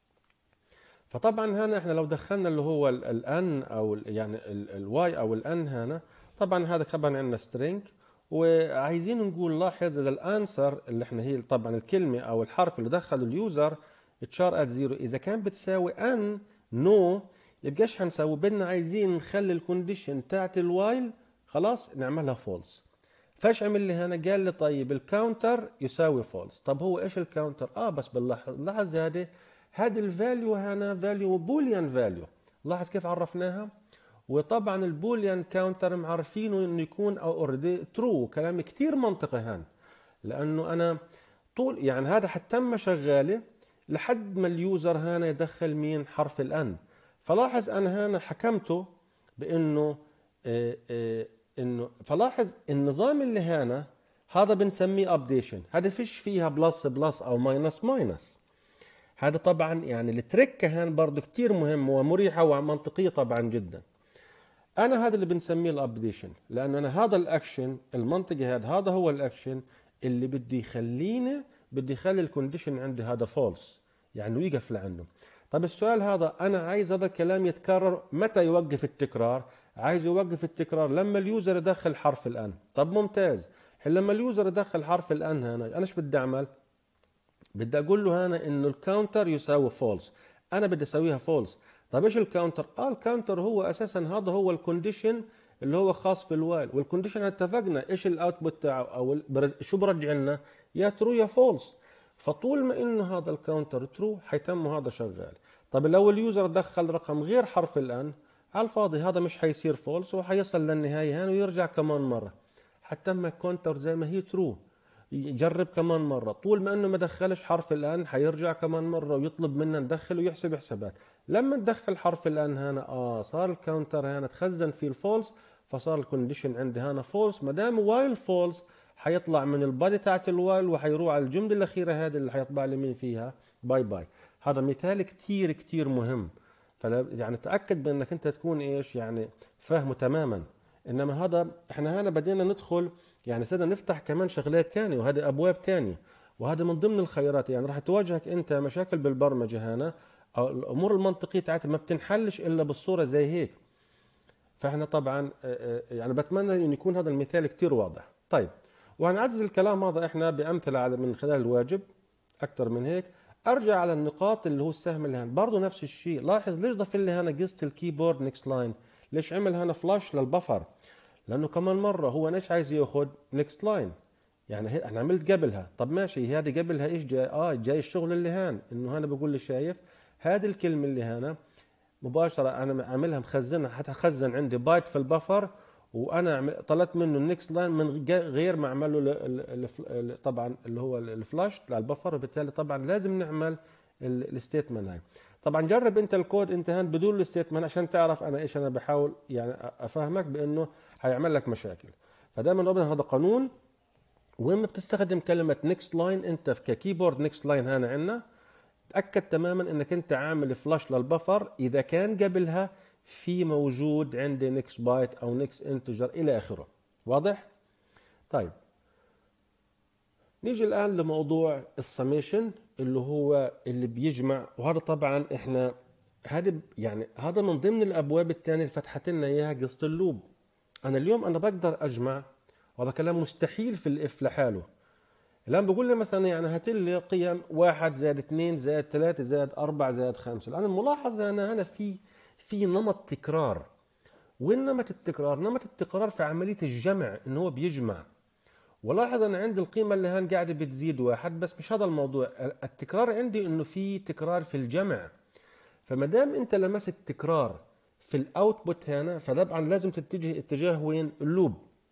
فطبعا هنا احنا لو دخلنا اللي هو الان او يعني الواي او الان هنا، طبعا هذا طبعا عندنا سترينج، وعايزين نقول لاحظ اذا الانسر اللي احنا هي طبعا الكلمه او الحرف اللي دخله اليوزر تشار ات زيرو، اذا كان بتساوي ان نو يبقى ايش حنسوي؟ بدنا عايزين نخلي الكونديشن تاعت الوايل خلاص نعملها فولس. فايش عمل لي هنا؟ قال لي طيب الكاونتر يساوي فولس. طب هو ايش الكاونتر؟ اه بس بنلاحظ لاحظ هذه هذه الفاليو هنا فاليو بوليان فاليو، لاحظ كيف عرفناها. وطبعا البوليان كاونتر معرفينه انه يكون او اوريدي ترو، كلام كثير منطقي هان، لانه انا طول يعني هذا حتم شغاله لحد ما اليوزر هنا يدخل مين؟ حرف الان. فلاحظ انا هنا حكمته بانه اه اه انه فلاحظ النظام اللي هنا هذا بنسميه ابديشن، هذا فيش فيها بلس بلس او ماينس ماينس. هذا طبعا يعني التركه هان برضه كثير مهم ومريحه ومنطقيه طبعا جدا. انا هذا اللي بنسميه الابديشن، لانه انا هذا الاكشن المنطقي هذا هذا هو الاكشن اللي بدي يخليني بدي يخلي الكونديشن عندي هذا فولس، يعني يقف لعنده. طب السؤال هذا انا عايز هذا الكلام يتكرر متى يوقف التكرار؟ عايز يوقف التكرار لما اليوزر يدخل حرف الان. طب ممتاز، لما اليوزر يدخل حرف الان هنا انا ايش بدي اعمل؟ بدي اقول له هنا انه الكاونتر يساوي فولس، انا بدي اسويها فولس. طب ايش الكاونتر؟ اه الكاونتر هو اساسا هذا هو الكونديشن اللي هو خاص في الوايل، والكونديشن اتفقنا ايش الاوتبوت تاعه او شو برجع لنا؟ يا ترو يا فولس. فطول ما انه هذا الكاونتر ترو حيتم هذا شغال. طب لو اليوزر دخل رقم غير حرف الان على الفاضي هذا مش حيصير فولس وحيصل للنهايه هنا ويرجع كمان مره حتى ما الكاونتر زي ما هي ترو. يجرب كمان مرة، طول ما انه ما دخلش حرف الان حيرجع كمان مرة ويطلب منا ندخل ويحسب حسابات. لما ندخل حرف الان هنا اه صار الكاونتر هنا تخزن فيه الفولس، فصار الكونديشن عندي هنا فولس. ما دام وايل فولس حيطلع من البادي تاعت الوايل وحيروح على الجملة الأخيرة هذه اللي حيطبع لي مين فيها؟ باي باي. هذا مثال كتير كتير مهم، فلا يعني تأكد بأنك أنت تكون إيش يعني فاهمه تماما. إنما هذا إحنا هنا بدينا ندخل يعني صرنا نفتح كمان شغلات تانية وهذه أبواب تانية، وهذا من ضمن الخيارات. يعني راح تواجهك أنت مشاكل بالبرمجة هنا، أو الأمور المنطقية تاعتها ما بتنحلش إلا بالصورة زي هيك. فإحنا طبعا يعني بتمنى أن يكون هذا المثال كتير واضح. طيب، وهنعزز الكلام هذا إحنا بأمثلة على من خلال الواجب أكتر من هيك. أرجع على النقاط اللي هو السهم اللي هنا برضه نفس الشيء. لاحظ ليش ضف لي هنا قصة الكيبورد نيكست لاين؟ ليش عمل هنا فلاش للبفر؟ لانه كمان مره هو ايش عايز ياخذ؟ نيكست لاين. يعني انا عملت قبلها، طب ماشي هذه قبلها ايش جاي؟ اه جاي الشغل اللي هان انه هنا بقول لي شايف هذه الكلمه اللي هنا مباشره انا عاملها مخزنها، هتخزن عندي بايت في البفر، وانا طلبت منه النكست لاين من غير ما اعمل له طبعا اللي هو الفلاش على البفر، وبالتالي طبعا لازم نعمل الستيتمنت هاي. طبعا جرب انت الكود انت هان بدون الستيتمنت عشان تعرف انا ايش انا بحاول يعني افهمك بانه هيعمل لك مشاكل. فدائما ابدا هذا قانون، وين ما بتستخدم كلمه نكست لاين انت في كيبورد نكست لاين هنا عندنا، تاكد تماما انك انت عامل فلاش للبفر اذا كان قبلها في موجود عندي نكست بايت او نكست انتجر الى اخره. واضح؟ طيب نيجي الان لموضوع السميشن اللي هو اللي بيجمع، وهذا طبعا احنا هذا يعني هذا من ضمن الابواب الثانيه اللي فتحت لنا اياها قصه اللوب. انا اليوم انا بقدر اجمع، وهذا كلام مستحيل في الاف لحاله. الان بقول لي مثلا يعني هات لي قيم واحد زائد اثنين زائد ثلاثة زائد أربعة زائد خمسة. الان الملاحظ انا هنا في في نمط تكرار. وين نمط التكرار؟ نمط التكرار في عمليه الجمع، انه هو بيجمع. ولاحظ انا عندي القيمه اللي هان قاعده بتزيد واحد، بس مش هذا الموضوع. التكرار عندي انه في تكرار في الجمع. فما دام انت لمست تكرار في الاوتبوت هنا، فطبعا لازم تتجه اتجاه وين؟ اللوب.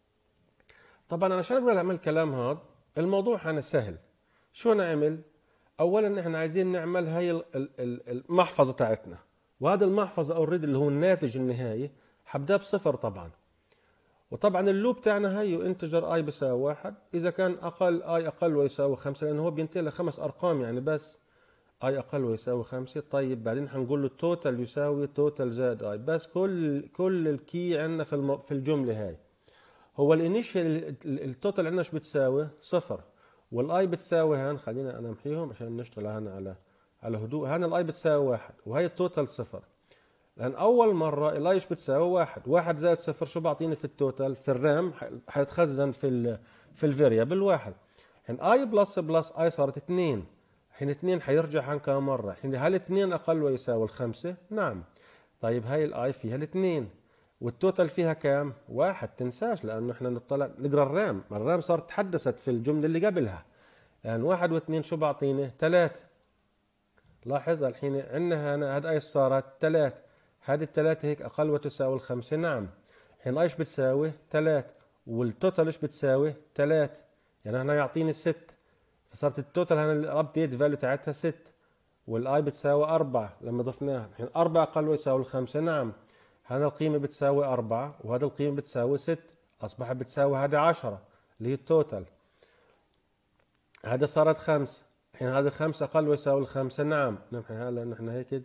طبعا انا عشان اقدر اعمل كلام هذا الموضوع هنا سهل. شو نعمل؟ اولا احنا عايزين نعمل هاي المحفظه تاعتنا، وهذا المحفظه اوريدي اللي هو الناتج النهائي حبدا بصفر طبعا. وطبعا اللوب تاعنا هي انتجر اي بيساوي واحد، اذا كان اقل اي اقل ويساوي خمسة، لانه هو بينتهي لخمس ارقام يعني بس اي اقل ويساوي خمسة. طيب بعدين هنقول له التوتال يساوي توتال زائد اي، بس كل كل الكي عندنا في الم... في الجمله هاي. هو الانيشال التوتال عندنا شو بتساوي؟ صفر، والاي بتساوي هان، خلينا انا امحيهم عشان نشتغل هنا على على هدوء. هان الاي بتساوي واحد وهي التوتال صفر، لان اول مره الاي ايش بتساوي واحد. واحد زائد صفر شو بعطيني في التوتال؟ في الرام حيتخزن في ال في الفاريبل واحد. حين اي بلس بلس اي صارت اثنين، حين اثنين حيرجع عن كم مره؟ حين هل اثنين اقل ويساوي الخمسه؟ نعم. طيب هاي الاي فيها الاثنين، والتوتال فيها كام؟ واحد. تنساش لانه احنا نطلع نقرا الرام، الرام صارت تحدثت في الجمله اللي قبلها. يعني واحد واثنين شو بعطيني؟ ثلاثه. لاحظ الحين عندنا هنا هاد ايش صارت؟ ثلاثة. هذه الثلاثة هيك أقل وتساوي الخمسة. نعم. حين ايش بتساوي؟ ثلاثة، والتوتال ايش بتساوي؟ ثلاثة. يعني هنا يعطيني ست، فصارت التوتال هنا الابديت فاليو تاعتها ست، والاي بتساوي أربعة لما ضفناها. الحين أربعة أقل ويساوي الخمسة. نعم. هنا القيمة بتساوي أربعة، وهذا القيمة بتساوي ست، أصبحت بتساوي هذه عشرة اللي هي التوتال. هذا صارت خمسة. الحين هذا خمسة أقل ويساوي الخمسة. نعم. نحن هلا نحن هيك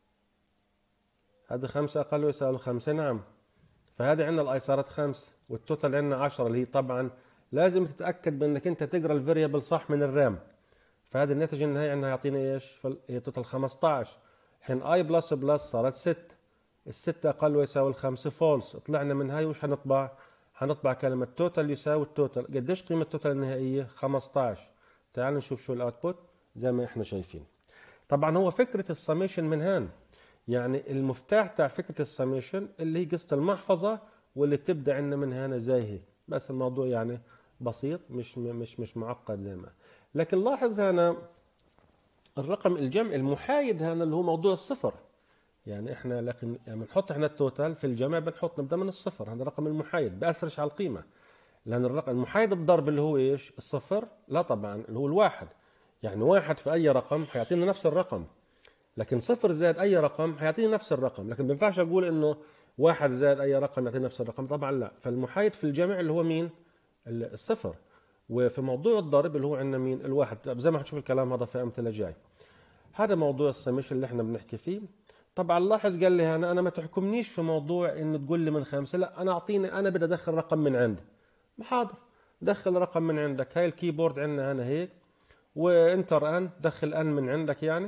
هذا خمسة أقل ويساوي الخمسة. نعم. فهذه عندنا الآي صارت خمسة، والتوتال عندنا عشرة اللي هي طبعا لازم تتأكد بأنك أنت تقرأ الفاريبل صح من الرام. فهذا الناتج النهائي عندنا يعطينا إيش؟ هي توتال خمسة عشر. الحين آي بلس بلس صارت ستة، الستة أقل ويساوي الخمسة فولس. طلعنا من هاي وش هنطبع؟ هنطبع كلمة توتال يساوي التوتال. قديش قيمة التوتال النهائية؟ خمسة عشر. تعالوا نشوف شو الأوتبوت زي ما إحنا شايفين. طبعا هو فكرة السميشن من هان، يعني المفتاح تاع فكرة السميشن اللي هي قصة المحفظة واللي بتبدأ عندنا من هنا زي هيك. بس الموضوع يعني بسيط، مش مش مش معقد زي ما. لكن لاحظ هنا الرقم الجمع المحايد هنا اللي هو موضوع الصفر. يعني احنا لكن يعني بنحط احنا التوتال في الجمع بنحط نبدا من الصفر، هذا الرقم المحايد بأثرش على القيمة. لأن الرقم المحايد الضرب اللي هو ايش؟ الصفر؟ لا طبعا اللي هو الواحد. يعني واحد في أي رقم حيعطينا نفس الرقم، لكن صفر زائد أي رقم حيعطيني نفس الرقم. لكن ما ينفعش أقول إنه واحد زائد أي رقم يعطيني نفس الرقم، طبعا لا. فالمحايد في الجمع اللي هو مين؟ الصفر. وفي موضوع الضرب اللي هو عندنا مين؟ الواحد. زي ما هنشوف الكلام هذا في أمثلة جاي. هذا موضوع السميشن اللي احنا بنحكي فيه. طبعا لاحظ قال لي أنا أنا ما تحكمنيش في موضوع إنه تقول لي من خمسة، لا أنا أعطيني، أنا بدي أدخل رقم من عندي. حاضر، دخل رقم من عندك. هاي الكيبورد عندنا هنا هيك، وانتر ان، دخل ان من عندك يعني،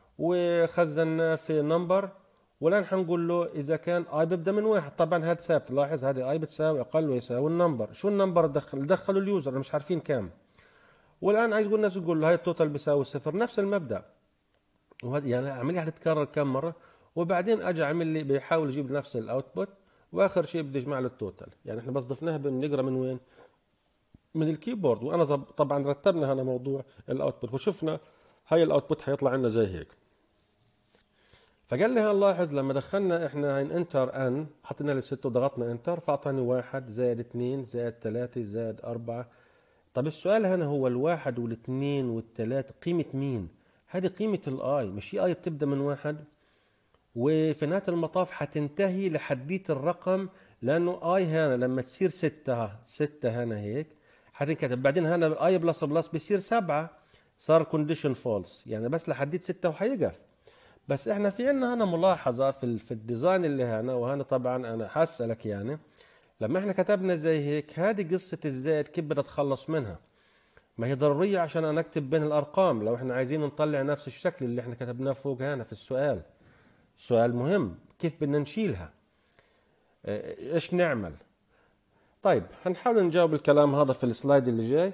وخزناه في نمبر. والان حنقول له اذا كان اي بيبدا من واحد، طبعا هذا ثابت. لاحظ هذه اي بتساوي اقل ويساوي النمبر. شو النمبر؟ دخل دخلوا اليوزر مش عارفين كام. والان عايز تقول نفس تقول له هاي التوتال بيساوي صفر، نفس المبدا. وهذه يعني عمليه هتتكرر كم مره، وبعدين اجى عمل لي بيحاول يجيب نفس الاوتبوت، واخر شيء بده يجمع له التوتال. يعني احنا بس ضفناها بنقرا من وين؟ من الكيبورد. وانا طبعا رتبنا هنا موضوع الاوتبوت وشفنا هاي الاوتبوت حيطلع لنا زي هيك. فقال لي هنلاحظ لما دخلنا احنا هين انتر ان، حطينا لي ستة وضغطنا انتر فاعطاني واحد زائد اثنين زائد ثلاثة زائد أربعة. طب السؤال هنا هو الواحد والاثنين والثلاثة قيمة مين؟ هذه قيمة الاي، مش هي اي بتبدأ من واحد وفي نهاية المطاف حتنتهي لحدية الرقم، لأنه اي هنا لما تصير ستة ستة هنا هيك حتنكتب، بعدين هنا اي بلس بلس بيصير سبعة، صار كونديشن فولس يعني بس لحديت ستة وحيقف. بس احنا في عنا هنا ملاحظة في في الديزاين اللي هنا، وهنا طبعا انا حاسألك يعني لما احنا كتبنا زي هيك هذه قصة الزائد كيف بدنا نتخلص منها؟ ما هي ضرورية عشان انا اكتب بين الارقام لو احنا عايزين نطلع نفس الشكل اللي احنا كتبناه فوق هنا في السؤال. سؤال مهم، كيف بدنا نشيلها؟ اه، ايش نعمل؟ طيب هنحاول نجاوب الكلام هذا في السلايد اللي جاي.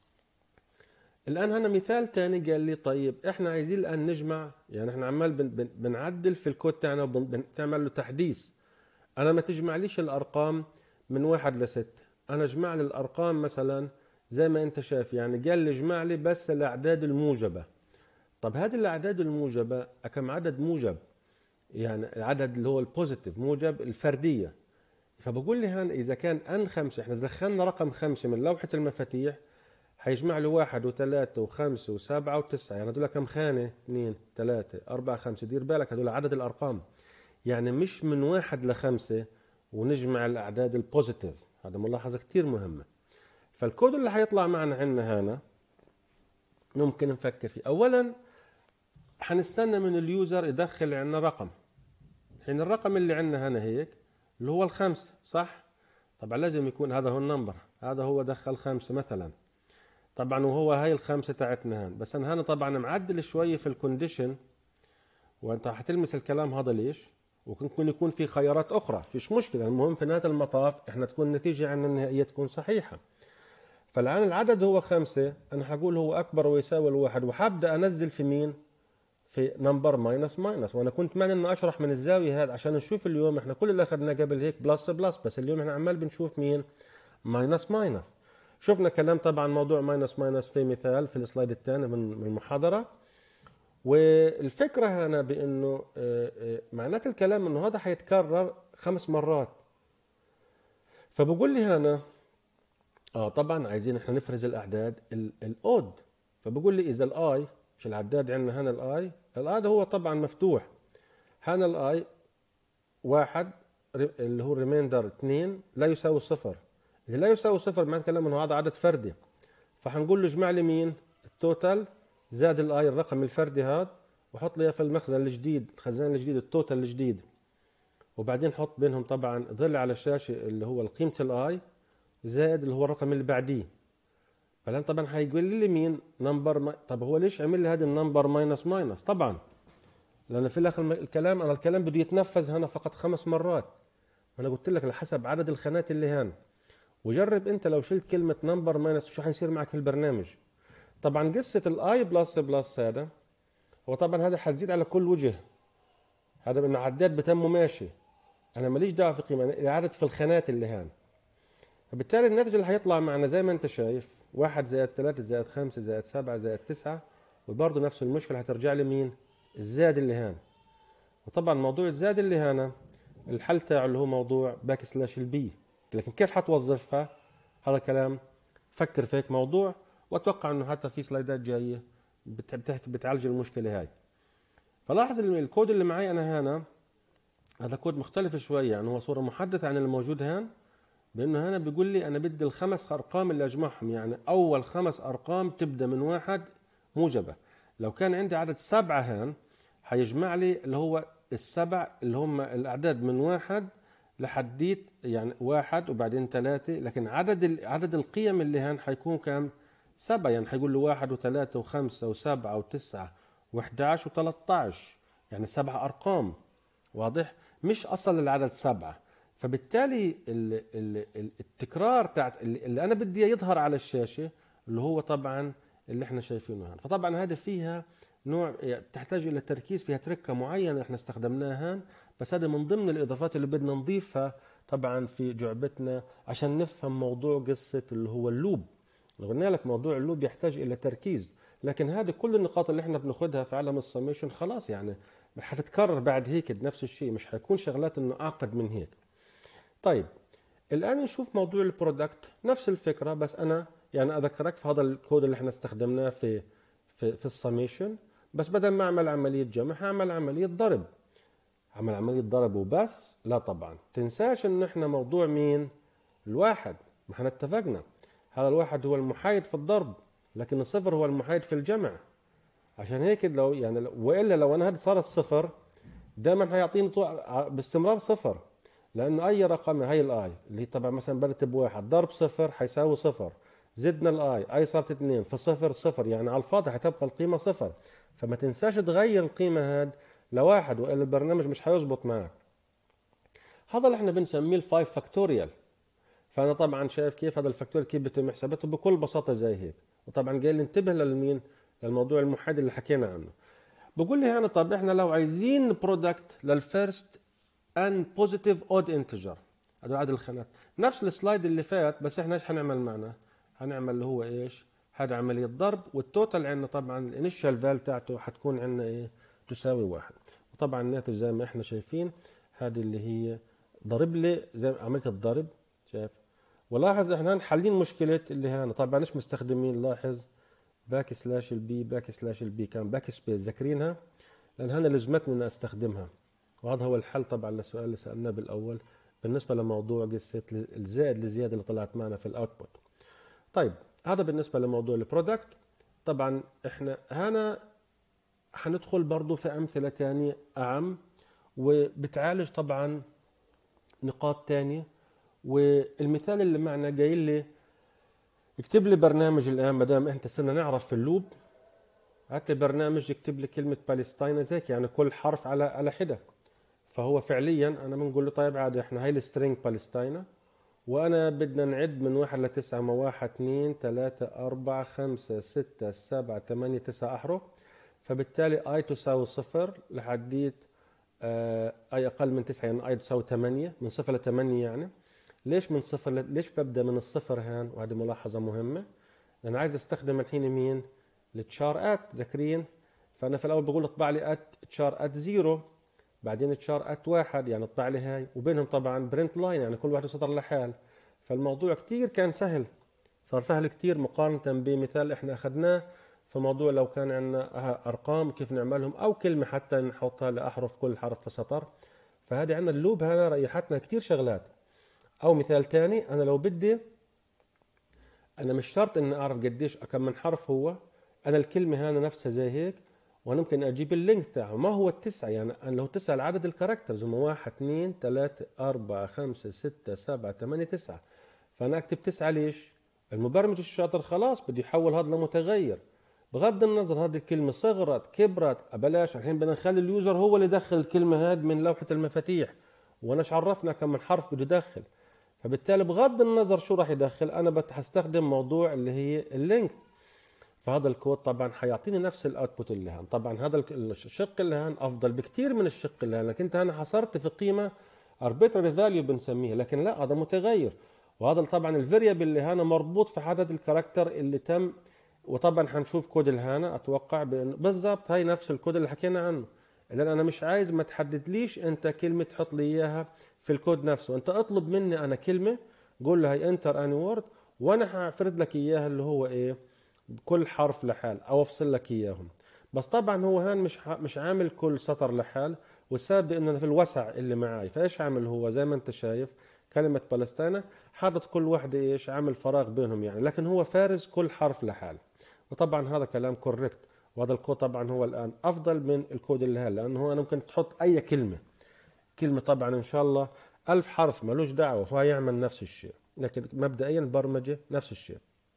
الآن هنا مثال تاني قال لي طيب احنا عايزين الآن نجمع، يعني احنا عمال بن بن بنعدل في الكود تاعنا وبنعمل له تحديث. انا ما تجمع ليش الارقام من واحد لستة، انا اجمع لي الارقام مثلا زي ما انت شايف، يعني قال لي اجمع لي بس الاعداد الموجبة. طب هذه الاعداد الموجبة كم عدد موجب؟ يعني العدد اللي هو البوزيتيف موجب الفردية. فبقول لي هان اذا كان ان خمسة، احنا دخلنا رقم خمسة من لوحة المفاتيح هيجمع له واحد وثلاثة وخمسة وسبعة وتسعة، يعني هدول كم خانة؟ اثنين ثلاثة أربعة خمسة، دير بالك هدول عدد الأرقام، يعني مش من واحد لخمسة ونجمع الأعداد البوزيتيف. هذا ملاحظة كتير مهمة. فالكود اللي هيطلع معنا عنا هنا ممكن نفكر فيه. أولا حنستنى من اليوزر يدخل عنا رقم، حين الرقم اللي عنا هنا هيك اللي هو الخمسة صح؟ طبعا لازم يكون هذا هو النمبر، هذا هو دخل خمسة مثلا طبعا، وهو هاي الخمسة تاعتنا هان. بس انا هنا طبعا معدل شوية في الكونديشن، وانت حتلمس الكلام هذا ليش، وممكن يكون في خيارات اخرى، فيش مشكلة، المهم في نهاية المطاف احنا تكون النتيجة عنا النهائية تكون صحيحة. فالآن العدد هو خمسة، انا حقول هو اكبر ويساوي الواحد، وحابدأ انزل في مين؟ في نمبر ماينس ماينس. وانا كنت ماني ان اشرح من الزاوية هذا عشان نشوف اليوم احنا كل اللي اخذناه قبل هيك بلس بلس، بس اليوم احنا عمال بنشوف مين؟ ماينس ماينس. شفنا كلام طبعا موضوع ماينس ماينس في مثال في السلايد الثاني من المحاضرة. والفكرة هنا بأنه معنات الكلام أنه هذا حيتكرر خمس مرات. فبقول لي هنا آه طبعا عايزين احنا نفرز الأعداد الأود. فبقول لي إذا الآي، مش العداد عندنا هنا الآي، الآي هو طبعا مفتوح، هنا الآي واحد اللي هو ريميندر اثنين لا يساوي صفر. اللي لا يساوي صفر معنى الكلام انه هذا عدد فردي، فحنقول له اجمع لي مين؟ التوتال زاد الاي الرقم الفردي هذا، وحط لي في المخزن الجديد، الخزان الجديد التوتال الجديد، وبعدين حط بينهم طبعا ظل على الشاشه اللي هو قيمه الاي زائد اللي هو الرقم اللي بعديه. فالان طبعا حيقول لي مين؟ نمبر ما... طب هو ليش عمل لي هذه النمبر ماينس ماينس؟ طبعا لان في الاخر الكلام انا الكلام بده يتنفذ هنا فقط خمس مرات. انا قلت لك على حسب عدد الخانات اللي هان. وجرب انت لو شلت كلمة نمبر ماينس شو حيصير معك في البرنامج. طبعا قصة الاي بلس بلس هذا هو طبعا هذا حتزيد على كل وجه، هذا من عداد بتمه ماشي، انا ماليش دعوة في قيمة، العدد في الخانات اللي هان. فبالتالي الناتج اللي هيطلع معنا زي ما انت شايف واحد زائد ثلاثة زائد خمسة زائد سبعة زائد تسعة، وبرضه نفس المشكلة هترجع لي مين؟ الزاد اللي هان. وطبعا موضوع الزاد اللي هنا الحل تاعه اللي هو موضوع باك سلاش البي، لكن كيف حتوظفها؟ هذا كلام فكر في هيك موضوع، واتوقع انه حتى في سلايدات جايه بتحكي بتعالج المشكله هاي. فلاحظ الكود اللي معي انا هنا هذا كود مختلف شويه، يعني هو صوره محدثه عن الموجود هان، بانه هنا بيقول لي انا بدي الخمس ارقام اللي اجمعهم، يعني اول خمس ارقام تبدا من واحد موجبه. لو كان عندي عدد سبعه هان حيجمع لي اللي هو السبع اللي هم الاعداد من واحد لحديت، يعني واحد وبعدين ثلاثة، لكن عدد عدد القيم اللي هان حيكون كام؟ سبعة، يعني حيقول له واحد وثلاثة وخمسة وسبعة وتسعة وإحداعش وثلاثة-عشر، يعني سبع أرقام. واضح؟ مش أصل العدد سبعة. فبالتالي ال ال التكرار تاعت اللي أنا بدي يظهر على الشاشة اللي هو طبعا اللي احنا شايفينه هان. فطبعا هذا فيها نوع تحتاج إلى تركيز، فيها تركة معينة احنا استخدمناها، بس هذا من ضمن الإضافات اللي بدنا نضيفها طبعا في جعبتنا عشان نفهم موضوع قصة اللي هو اللوب. قلنا لك موضوع اللوب يحتاج إلى تركيز، لكن هذه كل النقاط اللي احنا بناخدها في عالم السميشن خلاص، يعني حتتكرر بعد هيك نفس الشيء، مش حيكون شغلات انه اعقد من هيك. طيب الان نشوف موضوع البرودكت، نفس الفكره، بس انا يعني اذكرك في هذا الكود اللي احنا استخدمناه في في في السميشن، بس بدل ما اعمل عمليه جمع هعمل عمليه ضرب. عمل عمليه ضرب وبس؟ لا طبعا، تنساش ان احنا موضوع مين؟ الواحد. ما احنا اتفقنا هذا الواحد هو المحايد في الضرب، لكن الصفر هو المحايد في الجمع. عشان هيك لو يعني لو والا لو انا هذه صارت صفر دائما هيعطيني باستمرار صفر، لانه اي رقم، هي الاي اللي طبعا مثلا بدت بواحد ضرب صفر حيساوي صفر، زدنا الاي اي صارت اثنين، فصفر صفر، يعني على الفاضي حتبقى القيمه صفر. فما تنساش تغير القيمه هاد لواحد والا البرنامج مش حيزبط معك. هذا اللي احنا بنسميه الفايف فاكتوريال. فانا طبعا شايف كيف هذا الفاكتوريال كيف بيتم حساباته بكل بساطه زي هيك. وطبعا قال لي انتبه للمين؟ للموضوع المحايد اللي حكينا عنه. بقول لي هنا طب احنا لو عايزين برودكت للفيرست ان بوزيتيف اود انتجر، هذول عدد الخانات، نفس السلايد اللي فات، بس احنا ايش هنعمل معنا؟ هنعمل اللي هو ايش؟ هذا عمليه ضرب، والتوتال عندنا طبعا الانيشال فال بتاعته حتكون عندنا ايه؟ تساوي واحد. وطبعا الناتج زي ما احنا شايفين هذه اللي هي ضرب لي زي عمليه الضرب، شايف؟ ولاحظ احنا حالين مشكله اللي هنا، طبعا ليش مستخدمين؟ لاحظ باك سلاش البي، باك سلاش البي كان باك سبيس، ذاكرينها؟ لان هنا لزمتني ان استخدمها. وهذا هو الحل طبعا للسؤال اللي سالناه بالاول بالنسبه لموضوع قصه الزائد الزياده اللي طلعت معنا في الاوتبوت. طيب هذا بالنسبه لموضوع البرودكت. طبعا احنا هنا حندخل برضو في امثله ثانيه اعم وبتعالج طبعا نقاط ثانيه. والمثال اللي معنا جاي لي اكتب لي برنامج الان، ما دام انت صرنا نعرف في اللوب، هات لي برنامج يكتب لي كلمه بالستاين زيك، يعني كل حرف على على حده. فهو فعليا انا بنقول له طيب عادي احنا هاي السترينج بالستاينا، وانا بدنا نعد من واحد لتسعة، ما واحد اثنين ثلاثة أربعة خمسة ستة سبعة ثمانية تسعة أحرف. فبالتالي اي تساوي صفر لحديت آه اي اقل من تسعة، يعني اي تساوي ثمانية، من صفر لثمانية يعني. ليش من صفر ل... ليش ببدا من الصفر هان؟ وهذه ملاحظه مهمه، انا عايز استخدم الحين مين؟ التشار ات، ذاكرين؟ فانا في الاول بقول اطبع لي ات تشار ات زيرو، بعدين تشار ات واحد، يعني اطبع لي هاي، وبينهم طبعا برنت لاين، يعني كل واحد سطر لحال. فالموضوع كتير كان سهل، صار سهل كتير مقارنة بمثال احنا اخذناه في موضوع لو كان عندنا ارقام كيف نعملهم، او كلمة حتى نحطها لاحرف كل حرف في سطر. فهذه عندنا اللوب هنا ريحتنا كتير شغلات. او مثال تاني، انا لو بدي، انا مش شرط ان اعرف قديش كم من حرف هو، انا الكلمة هنا نفسها زي هيك، وانا ممكن اجيب اللينك تاعه ما هو التسعة، يعني انا لو تسعة العدد الكاركترز هم واحد اثنين ثلاثة أربعة خمسة ستة سبعة ثمانية تسعة. فانا اكتب تسعة ليش؟ المبرمج الشاطر خلاص بده يحول هذا لمتغير، بغض النظر هذه الكلمة صغرت كبرت بلاش، الحين بدنا نخلي اليوزر هو اللي يدخل الكلمة هذه من لوحة المفاتيح، وانا عرفنا كم من حرف بده يدخل. فبالتالي بغض النظر شو راح يدخل انا هستخدم موضوع اللي هي اللينك. فهذا الكود طبعا حيعطيني نفس الاوتبوت اللي هان. طبعا هذا الشق اللي هان افضل بكثير من الشق اللي هان، لكن انت هنا حصرت في قيمه arbitrary value بنسميها، لكن لا هذا متغير. وهذا طبعا الفاريبل اللي هنا مربوط في عدد الكاركتر اللي تم. وطبعا حنشوف كود الهانا اتوقع بالضبط هاي نفس الكود اللي حكينا عنه. اذا انا مش عايز ما تحددليش انت كلمه تحط لي اياها في الكود نفسه، انت اطلب مني انا كلمه قول له هي انتر اني وورد، وانا هفرد لك اياها اللي هو ايه بكل حرف لحال، او افصل لك اياهم. بس طبعا هو هان مش مش عامل كل سطر لحال، والسبب انه في الوسع اللي معاي. فايش عامل هو؟ زي ما انت شايف كلمه بالستانا حاطط كل واحده ايش، عامل فراغ بينهم يعني، لكن هو فارز كل حرف لحال. وطبعا هذا كلام كوريكت، وهذا الكود طبعا هو الان افضل من الكود اللي هلا، لانه هو انا ممكن تحط اي كلمه كلمه طبعا ان شاء الله ألف حرف ملوش دعوه، هو يعمل نفس الشيء، لكن مبدئيا البرمجه نفس الشيء.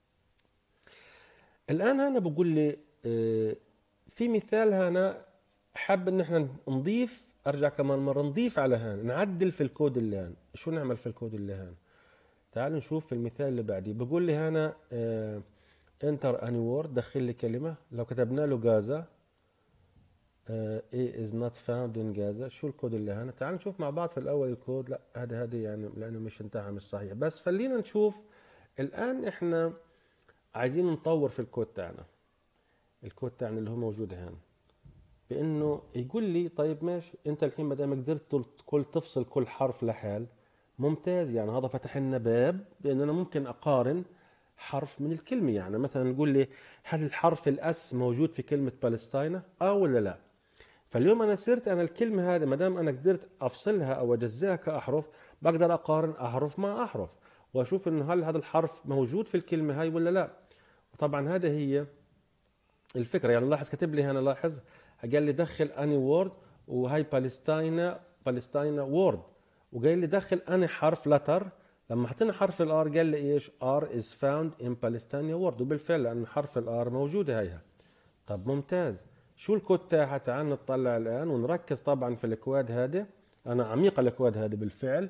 الآن هنا بقول لي في مثال هنا حاب ان احنا نضيف، ارجع كمان مرة نضيف على هان، نعدل في الكود اللي هان. شو نعمل في الكود اللي هان؟ تعال نشوف في المثال اللي بعديه. بقول لي هنا انتر اني وورد، دخل لي كلمة. لو كتبنا له جازا A is not found in جازا، شو الكود اللي هنا؟ تعال نشوف مع بعض في الاول الكود. لا هذا هذا يعني لانه مش انتهى مش صحيح، بس خلينا نشوف الان احنا عايزين نطور في الكود تاعنا. الكود تاعنا اللي هو موجود هنا بانه يقول لي طيب ماشي، انت الحين ما دام قدرت كل تفصل كل حرف لحال، ممتاز. يعني هذا فتح لنا باب بان انا ممكن اقارن حرف من الكلمه. يعني مثلا نقول لي هل الحرف الاس موجود في كلمه بالستاينا اه ولا لا؟ فاليوم انا صرت انا الكلمه هذه ما دام انا قدرت افصلها او اجزئها كاحرف، بقدر اقارن احرف مع احرف واشوف انه هل هذا الحرف موجود في الكلمه هاي ولا لا. وطبعا هذا هي الفكره. يعني لاحظ كاتب لي هنا، لاحظ قال لي دخل اني وورد، وهي بالستاينا بالستاينا وورد، وقال لي دخل اني حرف لتر. لما حطينا حرف الار قال لي ايش؟ ار از فاوند ان بالستاينا وورد، وبالفعل لان حرف الار موجوده هيها. طب ممتاز. شو الكود تاعها؟ تعال نطلع الان ونركز طبعا في الاكواد هذه. انا عميقه الاكواد هذه بالفعل.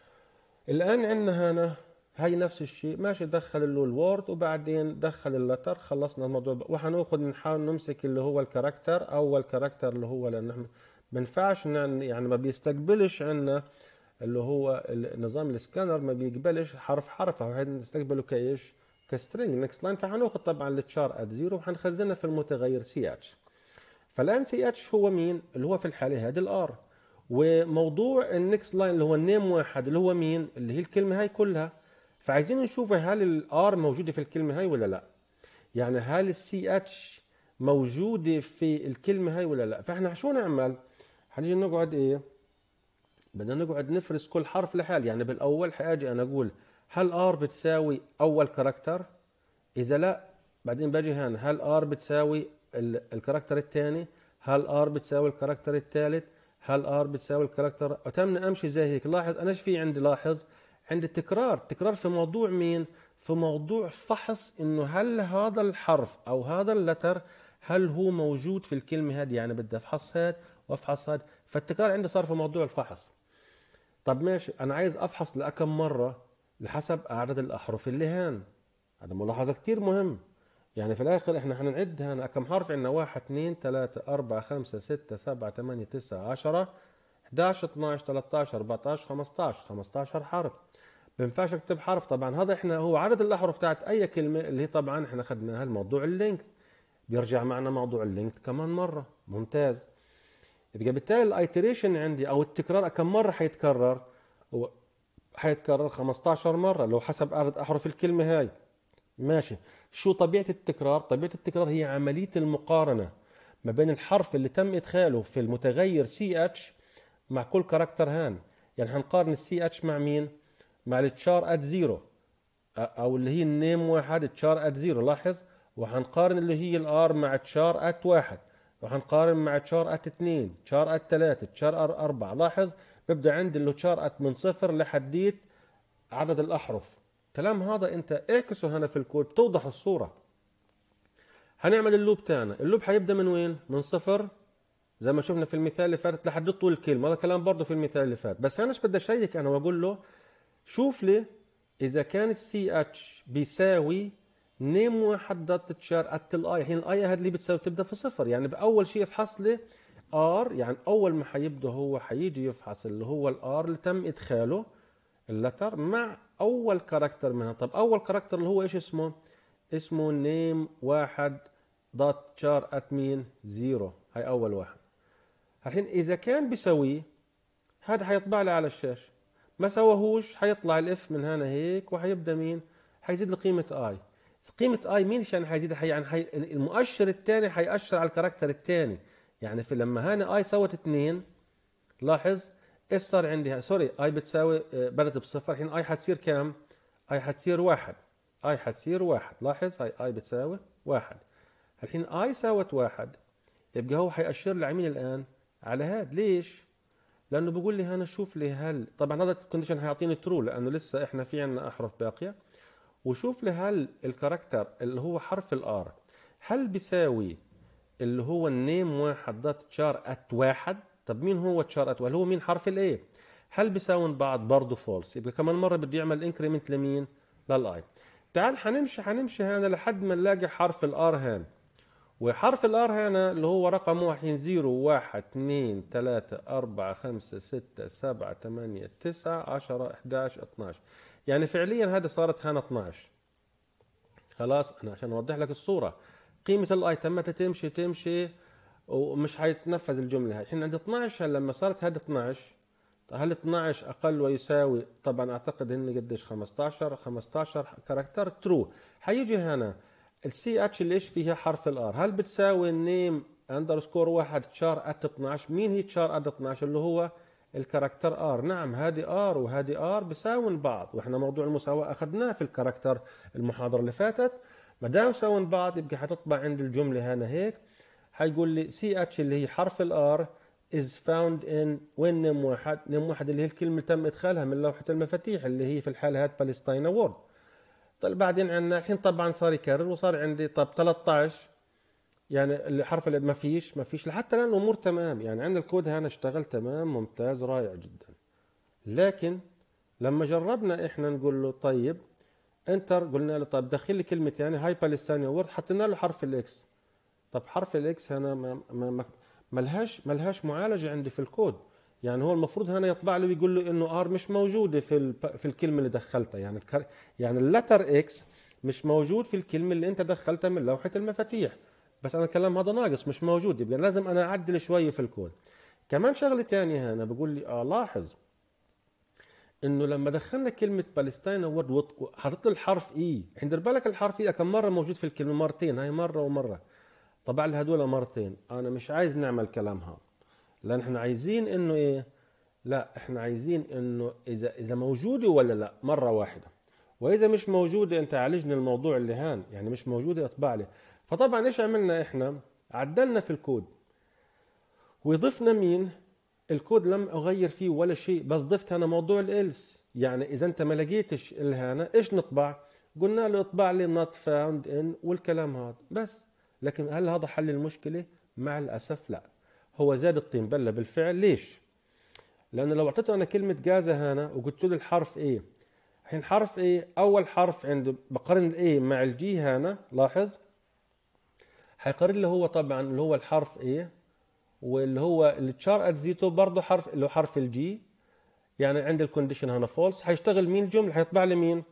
الان عندنا هنا هاي نفس الشيء، ماشي، دخل له الوورد وبعدين دخل اللتر، خلصنا الموضوع. وحناخذ نحاول نمسك اللي هو الكاركتر، اول كاركتر اللي هو، لان احنا ما ينفعش يعني ما بيستقبلش عندنا اللي هو نظام السكانر ما بيقبلش حرف حرف، هذا نستقبله كايش؟ كسترينج نكست لاين. فحناخذ طبعا التشار ات زيرو وحنخزنها في المتغير سي اتش. فالان سي اتش هو مين؟ اللي هو في الحاله هذه الار. وموضوع النكست لاين اللي هو النيم واحد اللي هو مين؟ اللي هي الكلمه هاي كلها. فعايزين نشوف هل الار موجوده في الكلمه هاي ولا لا. يعني هل السي اتش موجوده في الكلمه هاي ولا لا. فاحنا شو نعمل؟ حنيجي نقعد ايه؟ بدنا نقعد نفرز كل حرف لحال. يعني بالاول حاجي انا اقول هل ار بتساوي اول كاركتر؟ اذا لا، بعدين باجي هنا هل ار بتساوي الكاركتر الثاني؟ هل ار بتساوي الكاركتر الثالث؟ هل ار بتساوي الكاركتر؟ وتمنى امشي زي هيك. لاحظ انا ايش في عندي؟ لاحظ عندي تكرار. تكرار في موضوع مين؟ في موضوع فحص انه هل هذا الحرف او هذا اللتر هل هو موجود في الكلمه هذه. يعني بدي افحص هذا وافحص هذا. فالتكرار عندي صار في موضوع الفحص. طب ماشي، انا عايز افحص لكم مره لحسب عدد الاحرف اللي هان. هذا ملاحظه كتير مهم. يعني في الاخر احنا هنعد هنا كم حرف عندنا؟ واحد اثنين ثلاثة أربعة خمسة ستة سبعة ثمانية تسعة عشرة احدعش اثناعش ثلاثطعش أربعطعش خمسطعش خمسطعش حرف. بينفعش اكتب حرف. طبعا هذا احنا هو عدد الاحرف تاعت اي كلمه اللي هي طبعا احنا اخذناها الموضوع اللينك. بيرجع معنا موضوع اللينك كمان مره. ممتاز. يبقى بالتالي الايتريشن عندي او التكرار كم مره حيتكرر؟ هو حيتكرر خمسطعش مره لو حسب عدد احرف الكلمه هاي. ماشي. شو طبيعة التكرار؟ طبيعة التكرار هي عملية المقارنة ما بين الحرف اللي تم إدخاله في المتغير سي اتش مع كل كاركتر هان. يعني هنقارن السي اتش مع مين؟ مع التشار ات زيرو، أو اللي هي النيم واحد تشار ات زيرو. لاحظ. وهنقارن اللي هي الار مع تشار ات واحد، وهنقارن مع تشار ات اثنين، تشار ات ثلاثة، تشار ات أربعة. لاحظ ببدأ عندي اللي تشار ات من صفر لحديت عدد الأحرف. كلام هذا انت اعكسه هنا في الكود توضح الصورة. هنعمل اللوب تاعنا. اللوب حيبدأ من وين؟ من صفر زي ما شفنا في المثال اللي فات لحد طول الكلمة. هذا كلام برضه في المثال اللي فات. بس انا ايش بدي اشيك انا واقول له شوف لي اذا كان السي اتش بيساوي نيم واحد دوت تشار ات الاي. الحين الاي هذه اللي بتساوي تبدا في صفر. يعني باول شيء افحص لي ار. يعني اول ما حيبدا هو حيجي يفحص اللي هو الار اللي تم ادخاله اللتر مع اول كاركتر منها. طب اول كاركتر اللي هو ايش اسمه؟ اسمه نيم واحد دوت شار ات مين؟ زيرو. هاي اول واحد. الحين اذا كان بيساويه هذا حيطبع لي على الشاشه. ما سواهوش حيطلع الاف من هنا هيك وحيبدا مين؟ حيزيد لي قيمه اي. قيمه اي مين عشان حيزيد؟ حي يعني حي المؤشر الثاني حيأشر على الكاركتر الثاني. يعني في لما هنا اي سوت اثنين، لاحظ ايش صار عندي؟ سوري، اي بتساوي بدت بصفر. الحين اي حتصير كام؟ اي حتصير واحد. اي حتصير واحد. لاحظ هاي اي بتساوي واحد. الحين اي ساوت واحد، يبقى هو حيأشر لي على مين الان؟ على هاد. ليش؟ لانه بيقول لي هنا شوف لي هل، طبعا هذا الكونديشن هيعطيني ترو لانه لسه احنا في عندنا احرف باقيه. وشوف لي هل الكاركتر اللي هو حرف الار هل بيساوي اللي هو النيم واحد دوت تشار ات واحد. طب مين هو تشار ات؟ هو مين؟ حرف الاي. هل بيساوون بعض؟ برضه فولس. يبقى كمان مره بده يعمل انكريمنت لمين؟ للاي. تعال حنمشي حنمشي هنا لحد ما نلاقي حرف الار هنا. وحرف الار هنا اللي هو رقم واحد زيرو واحد اثنين ثلاثة أربعة خمسة ستة سبعة ثمانية تسعة عشرة احدعش اثناعش. يعني فعليا هذا صارت هنا اثناعش. خلاص. انا عشان اوضح لك الصوره قيمه الاي تمت تمشي تمشي ومش هيتنفذ الجمله هاي. الحين عند اثناشر لما صارت هذه اثناشر، هل اثناشر اقل ويساوي؟ طبعا اعتقد ان قديش خمستاشر خمستاشر كاركتر ترو. حيجي هنا السي اتش اللي ايش فيها حرف الار، هل بتساوي النيم اندرسكور واحد تشار ات اثناشر؟ مين هي تشار ات اثناشر؟ اللي هو الكاركتر ار. نعم هذه ار وهذه ار بيساوون بعض، واحنا موضوع المساواه اخذناه في الكاركتر المحاضره اللي فاتت. ما دام يساوون بعض يبقى حتطبع عند الجمله هنا هيك، حيقول لي سي اتش اللي هي حرف الار is found in وين نم واحد؟ نم واحد اللي هي الكلمة تم إدخالها من لوحة المفاتيح اللي هي في الحالة هاد بالستاين وورد. طيب بعدين عندنا الحين طبعا صار يكرر وصار عندي طب ثلاثة عشر، يعني الحرف اللي ما فيش ما فيش لحتى الآن الأمور تمام، يعني عندنا الكود هنا اشتغل تمام ممتاز رائع جدا. لكن لما جربنا إحنا نقول له طيب انتر، قلنا له طيب دخل لي كلمة يعني هاي بالستاين وورد، حطينا له حرف الإكس. طب حرف الإكس هنا ما ما ما ملهاش ملهاش معالجه عندي في الكود، يعني هو المفروض هنا يطبع له ويقول له انه ار مش موجوده في في الكلمه اللي دخلتها، يعني الكر... يعني اللتر اكس مش موجود في الكلمه اللي انت دخلتها من لوحه المفاتيح، بس انا الكلام هذا ناقص مش موجود، يبقى لازم انا اعدل شويه في الكود. كمان شغله ثانيه هنا بقول لي اه لاحظ انه لما دخلنا كلمه بالستاين وورد حطيت له الحرف اي، عند بالك الحرف اي كم مره موجود في الكلمه؟ مرتين، هاي مره ومره، طبع لي هدول مرتين. انا مش عايز نعمل كلام هذا، لان احنا عايزين انه ايه، لا احنا عايزين انه اذا اذا موجوده ولا لا مره واحده، واذا مش موجوده انت عالجني الموضوع اللي هان، يعني مش موجوده اطبع لي. فطبعا ايش عملنا احنا؟ عدلنا في الكود وضفنا مين؟ الكود لم اغير فيه ولا شيء، بس ضفت انا موضوع الالس، يعني اذا انت ما لقيتش الهنا ايش نطبع؟ قلنا له اطبع لي not found in والكلام هذا بس. لكن هل هذا حل المشكله؟ مع الاسف لا، هو زاد الطين بله بالفعل. ليش؟ لأن لو أعطيته أنا كلمة جازة هنا وقلت له الحرف إيه، الحين حرف إيه أول حرف عنده بقارن الإيه مع الجي هنا، لاحظ حيقارن له هو طبعا اللي هو الحرف إيه، واللي هو التشار ات زيتو برضه حرف اللي هو حرف الجي، يعني عند الكونديشن هنا فولس، حيشتغل مين الجملة؟ حيطبع لي مين؟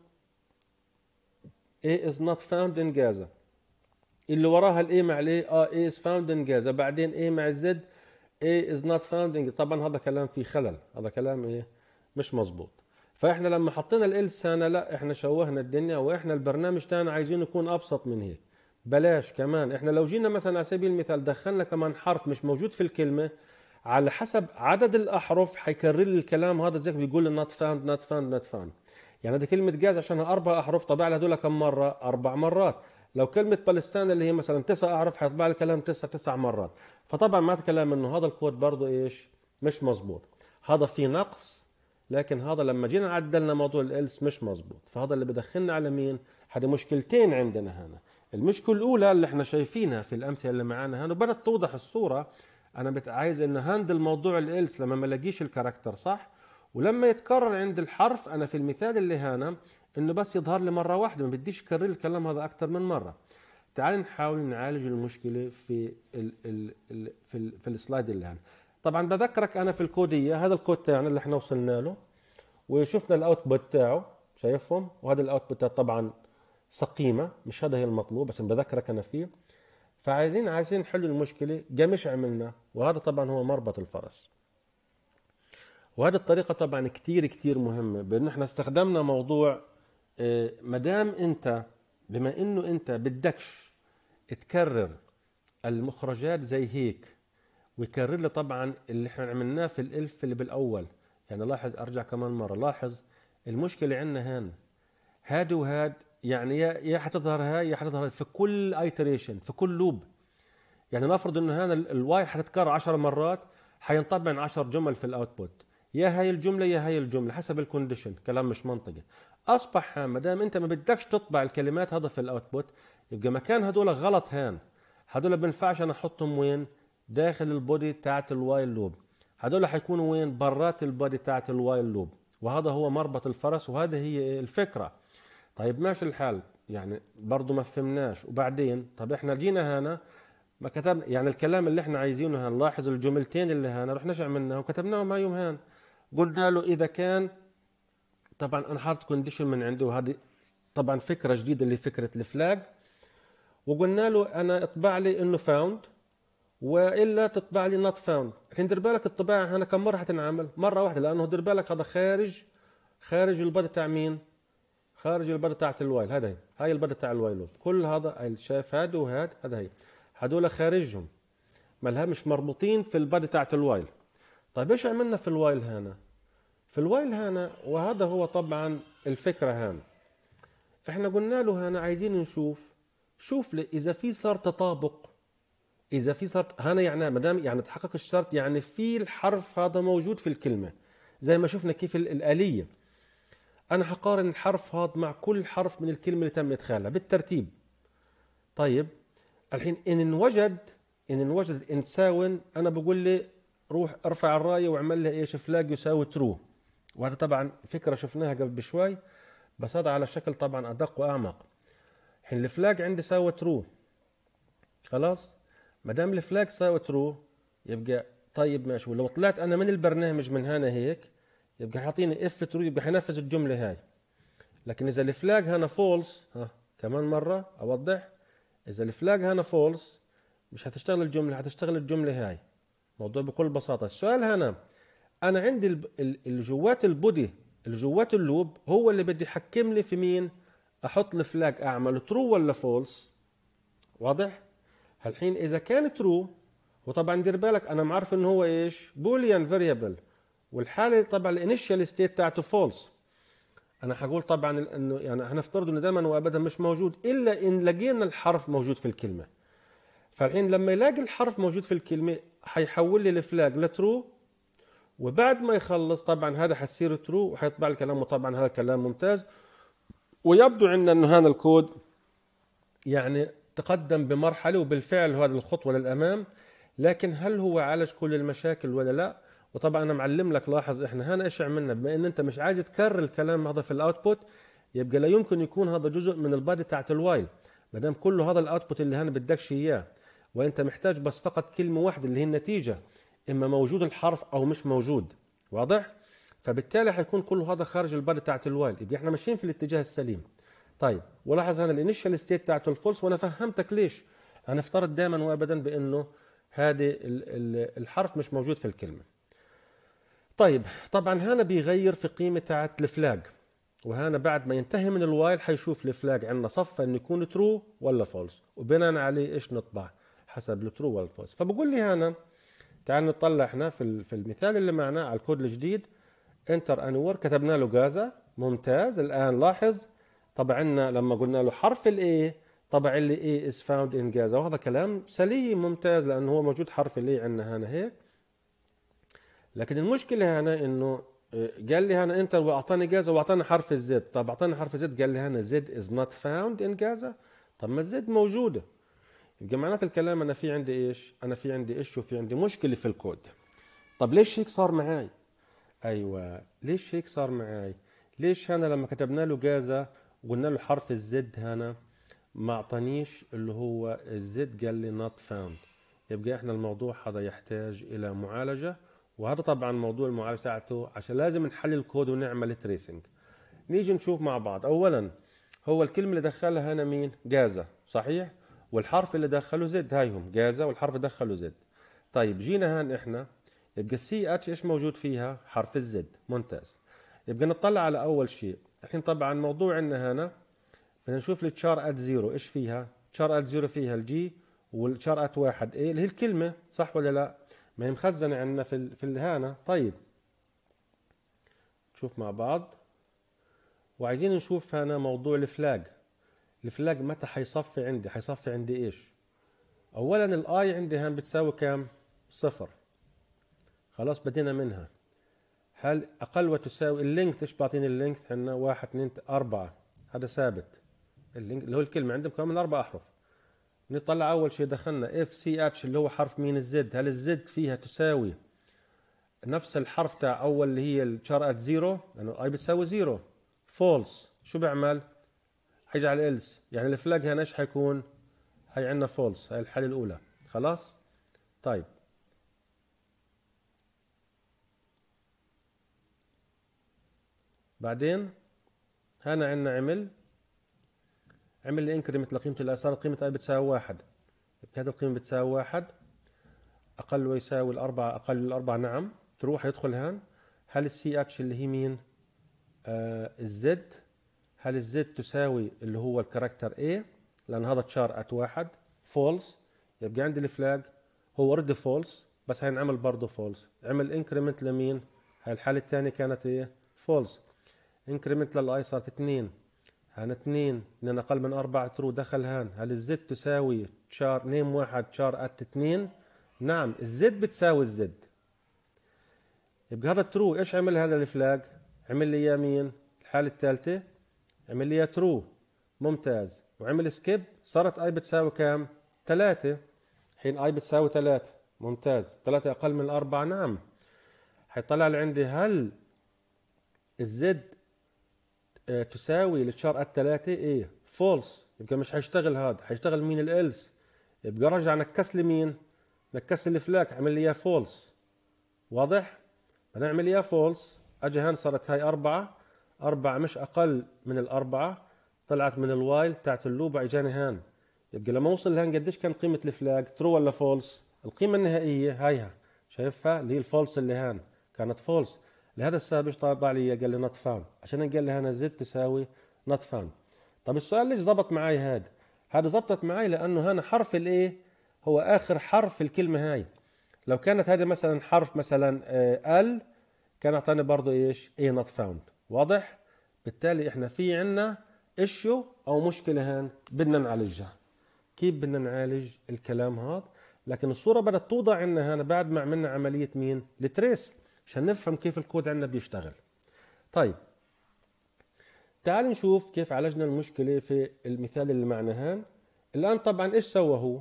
A is not found in Gaza. اللي وراها الإيه مع الإيه آه A is found in Gaza، بعدين A مع الزد A is not found in. طبعا هذا كلام فيه خلل، هذا كلام ايه مش مظبوط. فاحنا لما حطينا الالس هنا لا احنا شوهنا الدنيا، واحنا البرنامج تاعنا عايزين يكون ابسط من هيك. بلاش كمان احنا لو جينا مثلا على سبيل المثال دخلنا كمان حرف مش موجود في الكلمه، على حسب عدد الاحرف حيكرر لي الكلام هذا، زي بيقول لي not found not found not found. يعني هذه كلمه جاز عشانها اربع احرف طبع لها هذول كم مره؟ اربع مرات. لو كلمة بالستان اللي هي مثلا تسع أعرف حيطبع لي كلام تسع تسع مرات. فطبعا ما كلام إنه هذا الكود برضه إيش مش مزبوط، هذا في نقص. لكن هذا لما جينا عدلنا موضوع الإلس مش مزبوط، فهذا اللي بدخلنا على مين؟ هذه مشكلتين عندنا هنا. المشكلة الأولى اللي احنا شايفينها في الأمثلة اللي معانا هنا وبدت توضح الصورة، أنا عايز إن هاندل موضوع الإلس لما ما لاقيش الكاركتر صح، ولما يتكرر عند الحرف أنا في المثال اللي هنا انه بس يظهر لي مره واحده، ما بديش اكرر الكلام هذا اكثر من مره. تعال نحاول نعالج المشكله في ال ال ال في ال في السلايد اللي هنا. طبعا بذكرك انا في الكوديه، هذا الكود تاعنا اللي احنا وصلنا له وشفنا الاوتبوت تاعه، شايفهم؟ وهذا الاوتبوت طبعا سقيمه، مش هذا هي المطلوب بس بذكرك انا فيه. فعايزين عايزين نحل المشكله، قمش عملنا، وهذا طبعا هو مربط الفرس. وهذه الطريقه طبعا كتير كتير مهمه، بانه احنا استخدمنا موضوع مدام انت بما انه انت بدكش تكرر المخرجات زي هيك ويكرر لي طبعا اللي احنا عملناه في الالف اللي بالاول. يعني لاحظ ارجع كمان مره، لاحظ المشكله عندنا هان هاد وهاد، يعني يا يا حتظهر هاي يا حتظهر في كل ايتريشن في كل لوب. يعني نفرض انه هنا الواي حتتكرر عشر مرات، حينطبع عشر جمل في الاوتبوت، يا هاي الجمله يا هاي الجمله حسب الكونديشن. كلام مش منطقي. اصبح ما دام انت ما بدكش تطبع الكلمات هذا في الاوتبوت، يبقى مكان هذول غلط هان، هذول بنفعش انا احطهم وين؟ داخل البودي تاعت الوايل لوب. هذول حيكونوا وين؟ برات البودي تاعت الوايل لوب. وهذا هو مربط الفرس، وهذه هي الفكره. طيب ماشي الحال، يعني برضو ما فهمناش. وبعدين طب احنا جينا هنا ما كتبنا يعني الكلام اللي احنا عايزينه، هنلاحظ الجملتين اللي هنا رحنا شو عملنا وكتبناهم هايهم هان. قلنا له اذا كان، طبعا انا حاطط كونديشن من عنده، وهذه طبعا فكره جديده اللي فكره الفلاج. وقلنا له انا اطبع لي انه فاوند، والا تطبع لي نوت فاوند. الحين دير بالك الطباعه هنا كم مره حتنعمل؟ مره واحده، لانه دير بالك هذا خارج خارج البدء تاع مين؟ خارج البدء تاعت الوايل. هذا هي هاي البدء تاع الوايل لوب. كل هذا شايف هذا وهذا، هذا هي هذول خارجهم، مالها مش مربوطين في البدء تاعت الوايل. طيب ايش عملنا في الوايل هنا؟ في الوايل هنا، وهذا هو طبعا الفكره هنا، احنا قلنا له هنا عايزين نشوف شوف لي اذا في صار تطابق، اذا في صار هنا يعني ما دام يعني تحقق الشرط، يعني في الحرف هذا موجود في الكلمه، زي ما شفنا كيف الآلية. انا حقارن الحرف هذا مع كل حرف من الكلمه اللي تم ادخالها بالترتيب. طيب الحين ان انوجد ان انوجد ان تساوي، انا بقول لي روح ارفع الرايه واعمل لها ايش؟ فلاج يساوي ترو. وهذا طبعا فكره شفناها قبل بشوي، بس هذا على شكل طبعا ادق واعمق. الحين الفلاج عندي ساوي ترو، خلاص. ما دام الفلاج ساوي ترو يبقى طيب ماشي. ولو طلعت انا من البرنامج من هنا هيك يبقى حاطيني اف ترو، يبقى حينفذ الجمله هاي. لكن اذا الفلاج هنا فولس، ها كمان مره اوضح، اذا الفلاج هنا فولس مش هتشتغل الجمله، هتشتغل الجمله هاي. موضوع بكل بساطه. السؤال هنا انا عندي اللي جوات البودي اللي جوات اللوب هو اللي بدي يحكم لي في مين احط الفلاج، اعمل ترو ولا فولس. واضح؟ الحين اذا كان ترو، وطبعا دير بالك انا معرف انه هو ايش؟ بوليان فاريبل، والحاله طبعا الانيشال ستيت تاعته فولس. انا حقول طبعا انه يعني هنفترض انه دائما وابدا مش موجود الا ان لقينا الحرف موجود في الكلمه. فالحين لما يلاقي الحرف موجود في الكلمه حيحول لي الفلاج لترو، وبعد ما يخلص طبعا هذا حتصير ترو وحيطبع الكلام. وطبعا هذا الكلام ممتاز، ويبدو عندنا انه هذا الكود يعني تقدم بمرحله، وبالفعل هذه الخطوه للامام. لكن هل هو عالج كل المشاكل ولا لا؟ وطبعا انا معلم لك، لاحظ احنا هنا ايش عملنا. بما ان انت مش عايز تكرر الكلام هذا في الاوتبوت، يبقى لا يمكن يكون هذا جزء من البادي تاعت الوايل، ما دام كله هذا الاوتبوت اللي هنا بدكش اياه، وانت محتاج بس فقط كلمه واحده اللي هي النتيجه، اما موجود الحرف او مش موجود. واضح؟ فبالتالي حيكون كله هذا خارج البادي تاعت الوايل، يبقى احنا ماشيين في الاتجاه السليم. طيب ولاحظ هنا الانيشال ستيت تاعته الفولس، وانا فهمتك ليش. هنفترض دائما وابدا بانه هذه الحرف مش موجود في الكلمه. طيب طبعا هنا بيغير في قيمه تاعت الفلاج، وهنا بعد ما ينتهي من الوايل حيشوف الفلاج عندنا صفى انه يكون ترو ولا فولس، وبناء عليه ايش نطبع حسب الترو ولا الفولس. فبقول لي هنا تعال نطلع احنا في في المثال اللي معنا على الكود الجديد. انتر انور كتبنا له جازا، ممتاز. الان لاحظ طبعا عندنا لما قلنا له حرف الاي طبعا اللي اي از فاوند ان جازا، وهذا كلام سليم ممتاز لانه هو موجود حرف الاي عندنا هنا هيك. لكن المشكله هنا انه قال لي هنا انتر واعطاني جازا واعطاني حرف الزد. طب اعطاني حرف الزد قال لي هنا زد از نوت فاوند ان جازا. طب ما الزد موجوده، يبقى معنات الكلام انا في عندي ايش؟ انا في عندي ايش وفي عندي مشكله في الكود. طب ليش هيك صار معاي؟ ايوه ليش هيك صار معاي؟ ليش هنا لما كتبنا له جازا وقلنا له حرف الزد هنا ما اعطانيش اللي هو الزد، قال لي not found. يبقى احنا الموضوع هذا يحتاج الى معالجه، وهذا طبعا موضوع المعالجه تاعته عشان لازم نحلل الكود ونعمل تريسنج. نيجي نشوف مع بعض. اولا هو الكلمه اللي دخلها هنا مين؟ جازا، صحيح؟ والحرف اللي دخله زد، هايهم جازا والحرف دخله زد. طيب جينا هان احنا يبقى السي اتش ايش موجود فيها؟ حرف الزد، ممتاز. يبقى نطلع على اول شيء. الحين طبعا موضوع عندنا هنا بدنا نشوف التشار ات زيرو ايش فيها. تشار ات زيرو فيها الجي، والتشار ات واحد ايه اللي هي الكلمه، صح ولا لا؟ ما هي مخزنه عندنا في ال في هنا. طيب نشوف مع بعض، وعايزين نشوف هنا موضوع الفلاج. الفلاج متى حيصفي عندي؟ حيصفي عندي ايش؟ اولا الاي عندي هنا بتساوي كام؟ صفر، خلاص بدينا منها. هل اقل وتساوي اللينث؟ ايش بعطيني اللينث عندنا؟ واحد اثنين أربعة، هذا ثابت. اللي هو الكلمه عندهم كمان اربع احرف. نطلع اول شيء دخلنا اف سي اتش اللي هو حرف مين؟ الزد. هل الزد فيها تساوي نفس الحرف تاع اول اللي هي الشار ات زيرو؟ لانه اي بتساوي زيرو. فولس، شو بعمل؟ حيجي على الالس، يعني الفلاج هنا ايش حيكون؟ هي عندنا فولس، هاي الحاله الاولى. خلاص. طيب بعدين هنا عندنا عمل عمل لي انكريمنت لقيمه الاي، صارت قيمه اي بتساوي واحد. هذه القيمه بتساوي واحد. اقل ويساوي الاربعة اقل من الاربعة نعم ترو حيدخل هان. هل السي اتش اللي هي مين؟ آه الزد، هل الزد تساوي اللي هو الكاركتر A لان هذا تشار ات واحد فولس، يبقى عندي الفلاج هو اوريدي فولس بس هينعمل برضه فولس. عمل انكريمنت لمين؟ هاي الحالة الثانية كانت ايه؟ فولس. انكريمنت للاي صارت اثنين، هان اثنين اثنين اقل من أربعة ترو دخل هان. هل الزد تساوي تشار نيم واحد تشار ات اثنين؟ نعم الزد بتساوي الزد. يبقى هذا ترو. ايش عمل هذا الفلاج؟ عمل لي اياه مين؟ الحالة الثالثة عمل لي اياه ترو. ممتاز. وعمل سكيب صارت اي بتساوي كام؟ ثلاثة. حين اي بتساوي ثلاثة. ممتاز. ثلاثة اقل من أربعة نعم. حيطلع لي عندي هل الزد تساوي للشار الثلاثة؟ ايه فولس. يبقى مش هيشتغل هذا، هيشتغل مين؟ الالس. يبقى رجع نكس لي مين؟ نكس لي الفلاك عمل لي اياه فولس. واضح؟ بنعمل اياه فولس. اجى هان صارت هاي أربعة، أربعة مش أقل من الأربعة، طلعت من الوايل تاعت اللوب اجاني هان. يبقى لما اوصل لهان قديش كان قيمة الفلاج؟ ترو ولا فولس؟ القيمة النهائية هايها شايفها اللي هي الفولس اللي هان كانت فولس. لهذا السبب ايش طلع لي؟ قال لي نوت فاوند، عشان قال لي هنا زد تساوي نوت فاوند. طب السؤال ليش ضبط معي هذا؟ هذا ضبطت معي لانه هنا حرف الايه هو اخر حرف في الكلمة هاي. لو كانت هذه مثلا حرف مثلا ال كان اعطاني برضه ايش؟ ايه نوت فاوند. واضح؟ بالتالي احنا في عنا ايشو او مشكلة هان بدنا نعالجها. كيف بدنا نعالج الكلام هذا؟ لكن الصورة بدأت توضع عنا هنا بعد ما عملنا عملية مين؟ التريس، عشان نفهم كيف الكود عندنا بيشتغل. طيب تعال نشوف كيف عالجنا المشكلة في المثال اللي معنا هان. الآن طبعا إيش سوى هو؟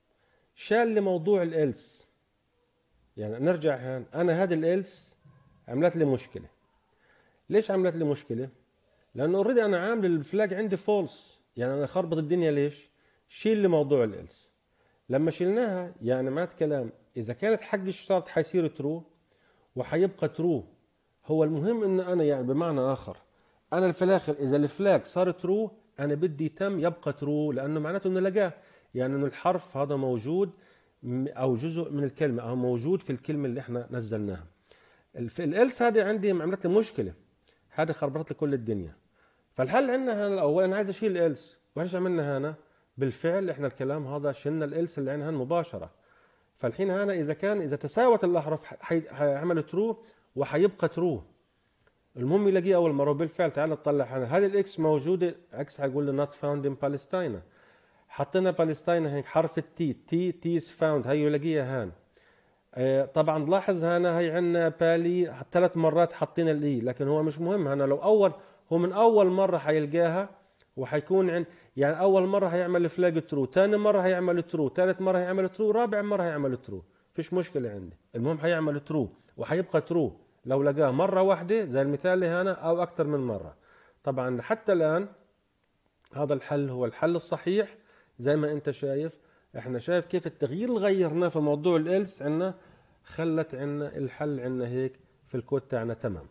شال لي موضوع الإلس. يعني نرجع هان، أنا هذا الإلس عملت لي مشكلة. ليش عملت لي مشكلة؟ لأنه اوريدي أنا عامل الفلاج عندي فولس، يعني أنا خربط الدنيا. ليش؟ شيل لي موضوع الإلس. لما شلناها يعني مات كلام إذا كانت حق الشرط حيصير ترو وحيبقى ترو. هو المهم ان انا يعني بمعنى اخر انا في الاخر اذا الفلاج صار ترو انا بدي تم يبقى ترو، لانه معناته انه لقاه، يعني انه الحرف هذا موجود او جزء من الكلمه او موجود في الكلمه اللي احنا نزلناها. الالس هذه عندي عملت لي مشكله، هذه خربطت لي كل الدنيا. فالحل عندنا هنا الاول انا عايز اشيل الالس. وايش عملنا هنا؟ بالفعل احنا الكلام هذا شلنا الالس اللي عندنا مباشره. فالحين هنا اذا كان اذا تساوت الاحرف حيعمل ترو وحيبقى ترو. المهم يلاقيه اول مره. بالفعل تعال نطلع هنا هذه الاكس موجوده، اكس حيقول لي not found in Palestine. حطينا بالستاين هيك حرف التي تي تي is found هي يلاقيها هان. اه طبعا لاحظ هنا هي عندنا بالي ثلاث مرات حطينا الاي، لكن هو مش مهم. هنا لو اول هو من اول مره حيلقاها وحيكون عند يعني اول مره هيعمل فلاج ترو، ثاني مره هيعمل ترو، ثالث مره هيعمل ترو، رابع مره هيعمل ترو. فيش مشكله عندي. المهم هيعمل ترو وحيبقى ترو لو لقاه مره واحده زي المثال اللي هنا او اكثر من مره. طبعا حتى الان هذا الحل هو الحل الصحيح. زي ما انت شايف احنا شايف كيف التغيير اللي غيرناه في موضوع الالس عندنا خلت عندنا الحل عندنا هيك في الكود تاعنا تمام.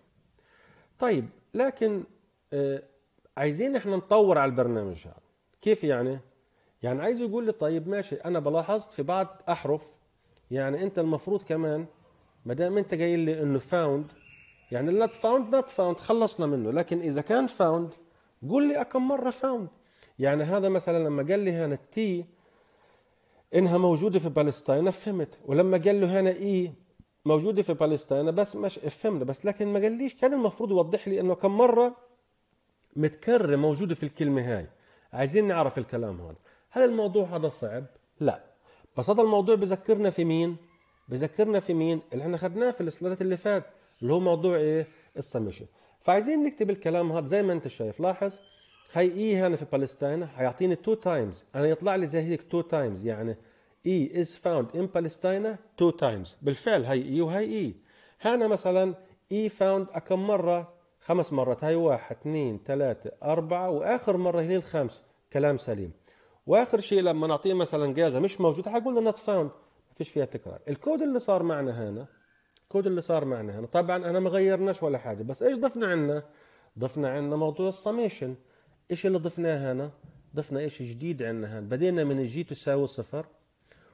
طيب لكن آه عايزين احنا نطور على البرنامج هذا. كيف يعني؟ يعني عايز يقول لي طيب ماشي انا بلاحظت في بعض احرف، يعني انت المفروض كمان ما دام انت جاي لي انه فاوند، يعني النوت فاوند نوت فاوند خلصنا منه، لكن اذا كان فاوند قول لي كم مره فاوند. يعني هذا مثلا لما قال لي هنا التي انها موجوده في بالستاين فهمت، ولما قال له هنا اي موجوده في بالستاين بس مش فهمنا، بس لكن ما قاليش كان المفروض يوضح لي انه كم مره متكرر موجوده في الكلمه هاي. عايزين نعرف الكلام هذا. هل الموضوع هذا صعب؟ لا، بس هذا الموضوع بذكرنا في مين؟ بذكرنا في مين اللي احنا خدناه في السلايدات اللي فات اللي هو موضوع ايه؟ السمشن. فعايزين نكتب الكلام هذا زي ما انت شايف. لاحظ هاي اي هنا في بالستاين هيعطيني تو تايمز، انا يطلع لي زي هيك تو تايمز، يعني اي از فاوند ان بالستاين تو تايمز. بالفعل هاي اي وهاي اي. هنا مثلا اي فاوند كم مره؟ خمس مرات. هاي واحد اثنين ثلاثة أربعة وآخر مرة هي الخامس. كلام سليم. وآخر شيء لما نعطيه مثلا جازة مش موجودة حقول له not found، ما فيش فيها تكرار. الكود اللي صار معنا هنا الكود اللي صار معنا هنا طبعا أنا ما غيرناش ولا حاجة، بس إيش ضفنا عنا؟ ضفنا عنا موضوع السميشن. إيش اللي ضفناه هنا؟ ضفنا إيش جديد عنا هنا. بدينا من الجي تساوي صفر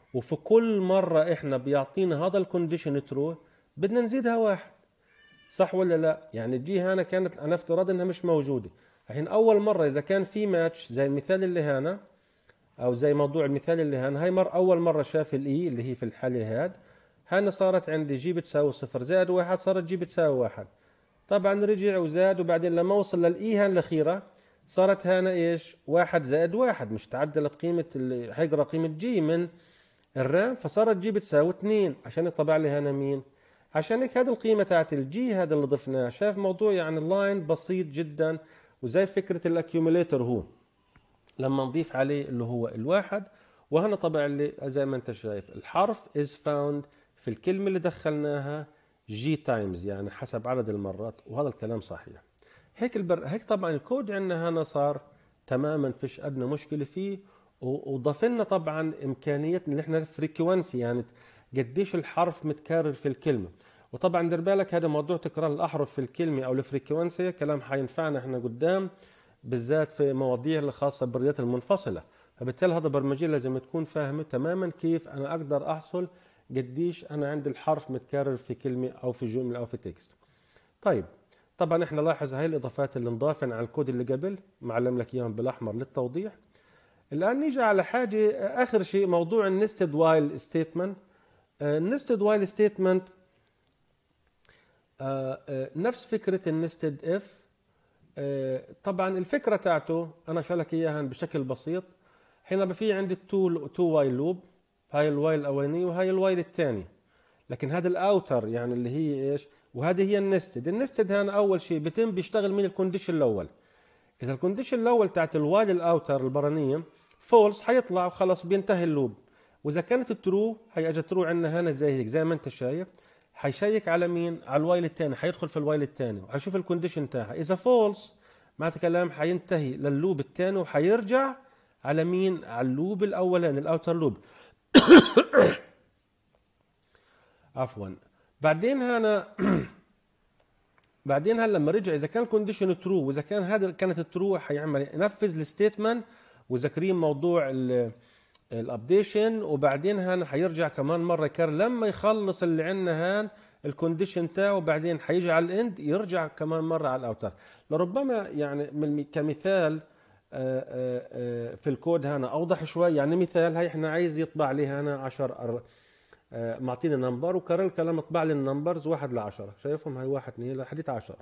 وفي كل مرة احنا بيعطينا هذا الكونديشن ترو بدنا نزيدها واحد، صح ولا لا؟ يعني الجي هنا كانت انا افترض انها مش موجودة. الحين اول مرة اذا كان في ماتش زي المثال اللي هنا او زي موضوع المثال اللي هنا، هاي مر اول مرة شاف الاي اللي هي في الحالة هاد، هنا صارت عندي جي بتساوي صفر زائد واحد، صارت جي بتساوي واحد. طبعا رجع وزاد، وبعدين لما وصل للاي هان الاخيرة صارت هنا ايش؟ واحد زائد واحد، مش تعدلت قيمة اللي حيقرا قيمة جي من الرام، فصارت جي بتساوي اثنين عشان يطبع لي هنا مين؟ عشان هيك هذه القيمة تاعت الجي هذا اللي ضفناه. شايف موضوع يعني اللاين بسيط جدا، وزي فكرة الاكيوميليتر هو لما نضيف عليه اللي هو الواحد، وهنا طبع لي زي ما انت شايف الحرف is found في الكلمة اللي دخلناها جي تايمز، يعني حسب عدد المرات، وهذا الكلام صحيح. هيك البر... هيك طبعا الكود عندنا هنا صار تماما فيش ادنى مشكله فيه، وضاف لنا طبعا امكانيه اللي احنا فريكوانسي، يعني قديش الحرف متكرر في الكلمه. وطبعا دير بالك هذا موضوع تكرار الاحرف في الكلمه او الفريكوانسي كلام حينفعنا احنا قدام، بالذات في مواضيع الخاصه بالرياضيات المنفصله. فبالتالي هذا برمجيه لازم تكون فاهمه تماما كيف انا اقدر احصل قديش انا عندي الحرف متكرر في كلمه او في جمله او في تكست. طيب طبعا احنا لاحظ هاي الاضافات اللي انضافن على الكود اللي قبل، معلم لك اياهم بالاحمر للتوضيح. الان نيجي على حاجه اخر شيء، موضوع النستد وايل ستيتمنت. النستد وايل ستيتمنت نفس فكره النستد اف. طبعا الفكره تاعته انا شارك اياها بشكل بسيط. هنا في عندي تو تو وايل لوب، هاي الوايل الاولانيه وهاي الوايل الثاني، لكن هذا الاوتر يعني اللي هي ايش، وهذه هي النستد. النستد هنا اول شيء بيتم بيشتغل من الكونديشن الاول. اذا الكونديشن الاول تاعت الوايل الاوتر البرانيه فولس حيطلع وخلص بينتهي اللوب، واذا كانت الترو هي اجت ترو عندنا هنا زي هيك زي ما انت شايف، حيشيك على مين؟ على الوايل الثاني، حيدخل في الوايل الثاني وحيشوف الكونديشن تاعها. اذا فولس معناته كلام حينتهي لللوب الثاني وحيرجع على مين؟ على اللوب الاولاني الاوتر لوب. عفوا. بعدين هنا بعدين هلا لما رجع اذا كان الكونديشن ترو، واذا كان هذا كانت الترو حيعمل ينفذ الستيتمنت وذاكرين موضوع الابديشن، وبعدين هنا حيرجع كمان مره يكرر لما يخلص اللي عندنا هان الكونديشن تاعه، وبعدين حيجي على الاند يرجع كمان مره على الاوتر. لربما يعني من كمثال في الكود هنا اوضح شوي. يعني مثال هي احنا عايز يطبع لي هنا عشرة، معطيني نمبر وكرر الكلام اطبع لي النمبرز واحد لعشرة، شايفهم هاي واحد اثنين لحديت عشرة.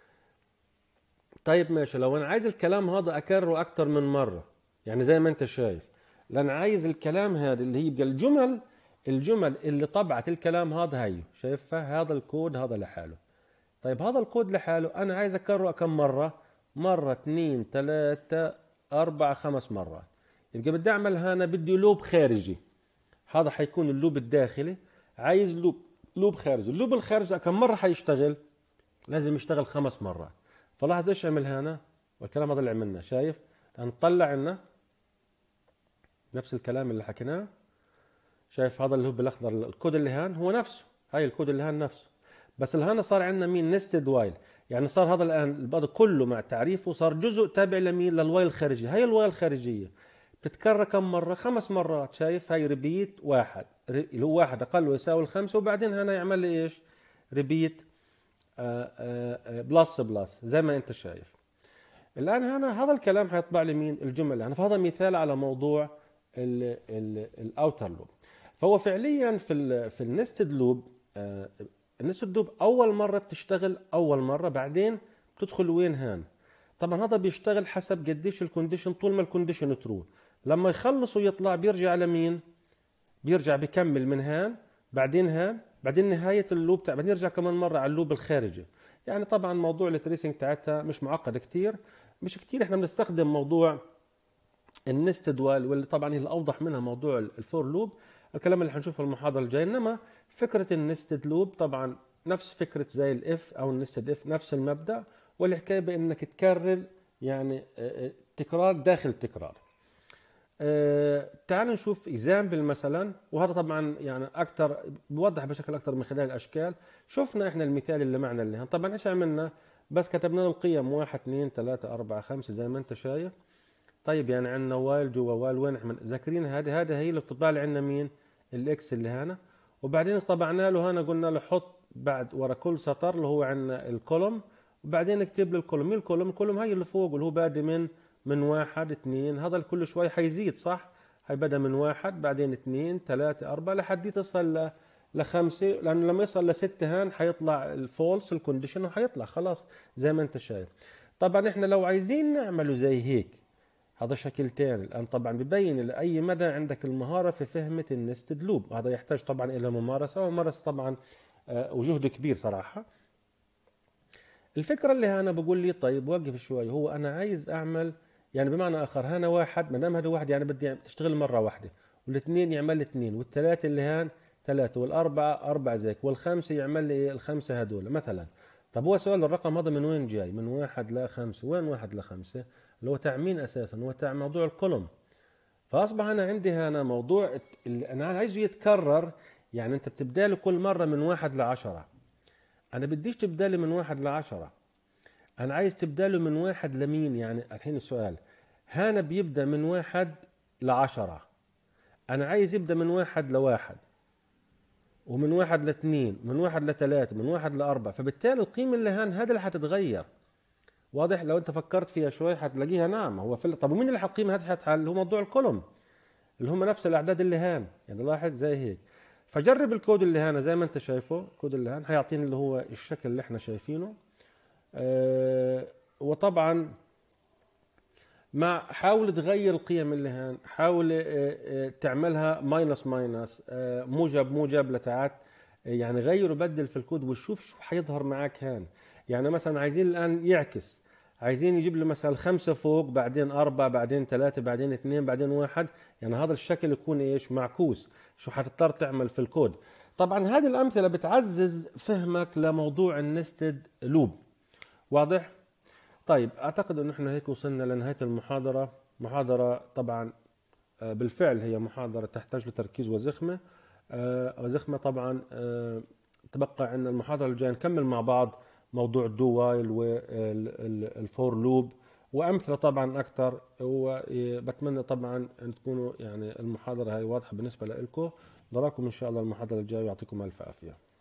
طيب ماشي، لو انا عايز الكلام هذا اكرره اكتر من مره، يعني زي ما انت شايف، لان عايز الكلام هذا اللي هي يبقى الجمل الجمل اللي طبعت الكلام هذا هي شايفها، هذا الكود هذا لحاله. طيب هذا الكود لحاله انا عايز اكرره كم مره؟ مره اثنين ثلاثه اربعه خمس مرات. يبقى بدي اعمل هنا بدي لوب خارجي، هذا حيكون اللوب الداخلي. عايز لوب لوب خارجي، اللوب الخارجي كم مره حيشتغل؟ لازم يشتغل خمس مرات. فلاحظ ايش عمل هنا، والكلام هذا اللي عملنا، شايف هنطلع لنا نفس الكلام اللي حكيناه. شايف هذا اللي هو بالاخضر الكود اللي هان هو نفسه، هاي الكود اللي هان نفسه، بس اللي هنا صار عندنا مين؟ نستد وايل. يعني صار هذا الان البعض كله مع تعريفه صار جزء تابع لمين؟ للوايل الخارجي. هاي الوايل الخارجية بتتكرر كم مرة؟ خمس مرات. شايف هاي ريبيت واحد اللي هو واحد اقل ويساوي الخمسة، وبعدين هنا يعمل لي ايش؟ ريبيت آآ آآ بلس بلس زي ما انت شايف. الان هنا هذا الكلام حيطبع لي مين؟ الجمل. يعني فهذا مثال على موضوع الاوتر لوب. فهو فعليا في ال في النستد لوب، النستد لوب اول مره بتشتغل اول مره، بعدين بتدخل وين هان. طبعا هذا بيشتغل حسب قديش الكونديشن، طول ما الكونديشن ترو لما يخلص ويطلع بيرجع لمين؟ بيرجع بيكمل من هان، بعدين هان، بعدين نهايه اللوب تاع، بعدين يرجع كمان مره على اللوب الخارجي. يعني طبعا موضوع التريسنج تاعتها مش معقد كتير، مش كتير. احنا بنستخدم موضوع النستد وايل، واللي طبعا هي الاوضح منها موضوع الفور لوب، الكلام اللي حنشوفه المحاضره الجايه. انما فكره النستد لوب طبعا نفس فكره زي الاف او النستد اف، نفس المبدا، والحكايه بانك تكرر يعني تكرار داخل تكرار. أه تعالوا نشوف اكزامبل مثلا، وهذا طبعا يعني اكثر بوضح بشكل اكثر من خلال الاشكال. شفنا احنا المثال اللي معنا اللي هنا، طبعا ايش عملنا؟ بس كتبنا له القيم واحد اثنين ثلاثة أربعة خمسة زي ما انت شايف. طيب يعني عندنا وايل جوا وايل، وين احنا ذاكرين هذه هذه هي اللي بتطلع لي عندنا مين؟ الاكس اللي هنا، وبعدين طبعنا له هنا قلنا له حط بعد ورا كل سطر اللي هو عندنا الكولوم، وبعدين اكتب لي الكولوم. مين الكولوم؟ الكولوم هي اللي فوق اللي هو بادئ من من واحد اثنين، هذا كل شوي حيزيد صح؟ هي بدأ من واحد بعدين اثنين ثلاثة أربعة لحد تصل ل لخمسة، لأنه لما يصل لستة هان حيطلع الفولس الكونديشن وحيطلع خلاص زي ما أنت شايف. طبعا إحنا لو عايزين نعمله زي هيك، هذا شكل تاني، الآن طبعا ببين لأي مدى عندك المهارة في فهمة النستد لوب. هذا يحتاج طبعا إلى ممارسة، وممارسة طبعا آه وجهد كبير صراحة. الفكرة اللي أنا بقول لي طيب وقف شوي، هو أنا عايز أعمل يعني بمعنى آخر هنا واحد، ما دام هذا واحد يعني بدي تشتغل مرة واحدة، والاثنين يعمل اثنين، والثلاثة اللي هان ثلاثة، والأربعة أربعة زيك، والخمسة يعمل لي الخمسة هدول مثلا. طب هو سؤال الرقم هذا من وين جاي؟ من واحد لخمسة. وين واحد لخمسة؟ اللي هو تعمين أساسا، هو تاع موضوع القلم. فأصبح أنا عندي هنا موضوع اللي أنا عايزه يتكرر، يعني أنت بتبدأ له كل مرة من واحد لعشرة. أنا بديش تبدأ لي من واحد لعشرة، أنا عايز تبدأ له من واحد لمين؟ يعني الحين السؤال هنا بيبدأ من واحد لعشرة، أنا عايز يبدأ من واحد لواحد، ومن واحد لاثنين، من واحد لثلاثة، من واحد لأربعة. فبالتالي القيمة اللي هان هذا اللي حتتغير. واضح؟ لو أنت فكرت فيها شوي حتلاقيها نعم هو في. طب ومين اللي حقيمة هذا حتحل؟ هو موضوع الكولوم اللي هم نفس الأعداد اللي هان، يعني لاحظ زي هيك. فجرب الكود اللي هنا زي ما أنت شايفه، الكود اللي هان حيعطيني اللي هو الشكل اللي احنا شايفينه. أه وطبعا مع حاول تغير القيم اللي هان، حاول أه أه تعملها ماينس ماينس، أه موجب موجب لتعات، يعني غير وبدل في الكود وشوف شو حيظهر معك هان. يعني مثلا عايزين الآن يعكس، عايزين يجيب له مثلا خمسة فوق بعدين أربعة بعدين ثلاثة بعدين اثنين بعدين واحد، يعني هذا الشكل يكون إيش معكوس، شو حتضطر تعمل في الكود. طبعا هذه الأمثلة بتعزز فهمك لموضوع النستد لوب. واضح؟ طيب أعتقد أن احنا هيك وصلنا لنهاية المحاضرة. محاضرة طبعا بالفعل هي محاضرة تحتاج لتركيز وزخمة وزخمة طبعا. تبقى عندنا المحاضرة الجاية نكمل مع بعض موضوع الدو وايل والفور لوب وأمثلة طبعا أكثر. وبتمنى طبعا أن تكونوا يعني المحاضرة هاي واضحة بالنسبة لكم. نراكم إن شاء الله المحاضرة الجاية، ويعطيكم ألف عافية.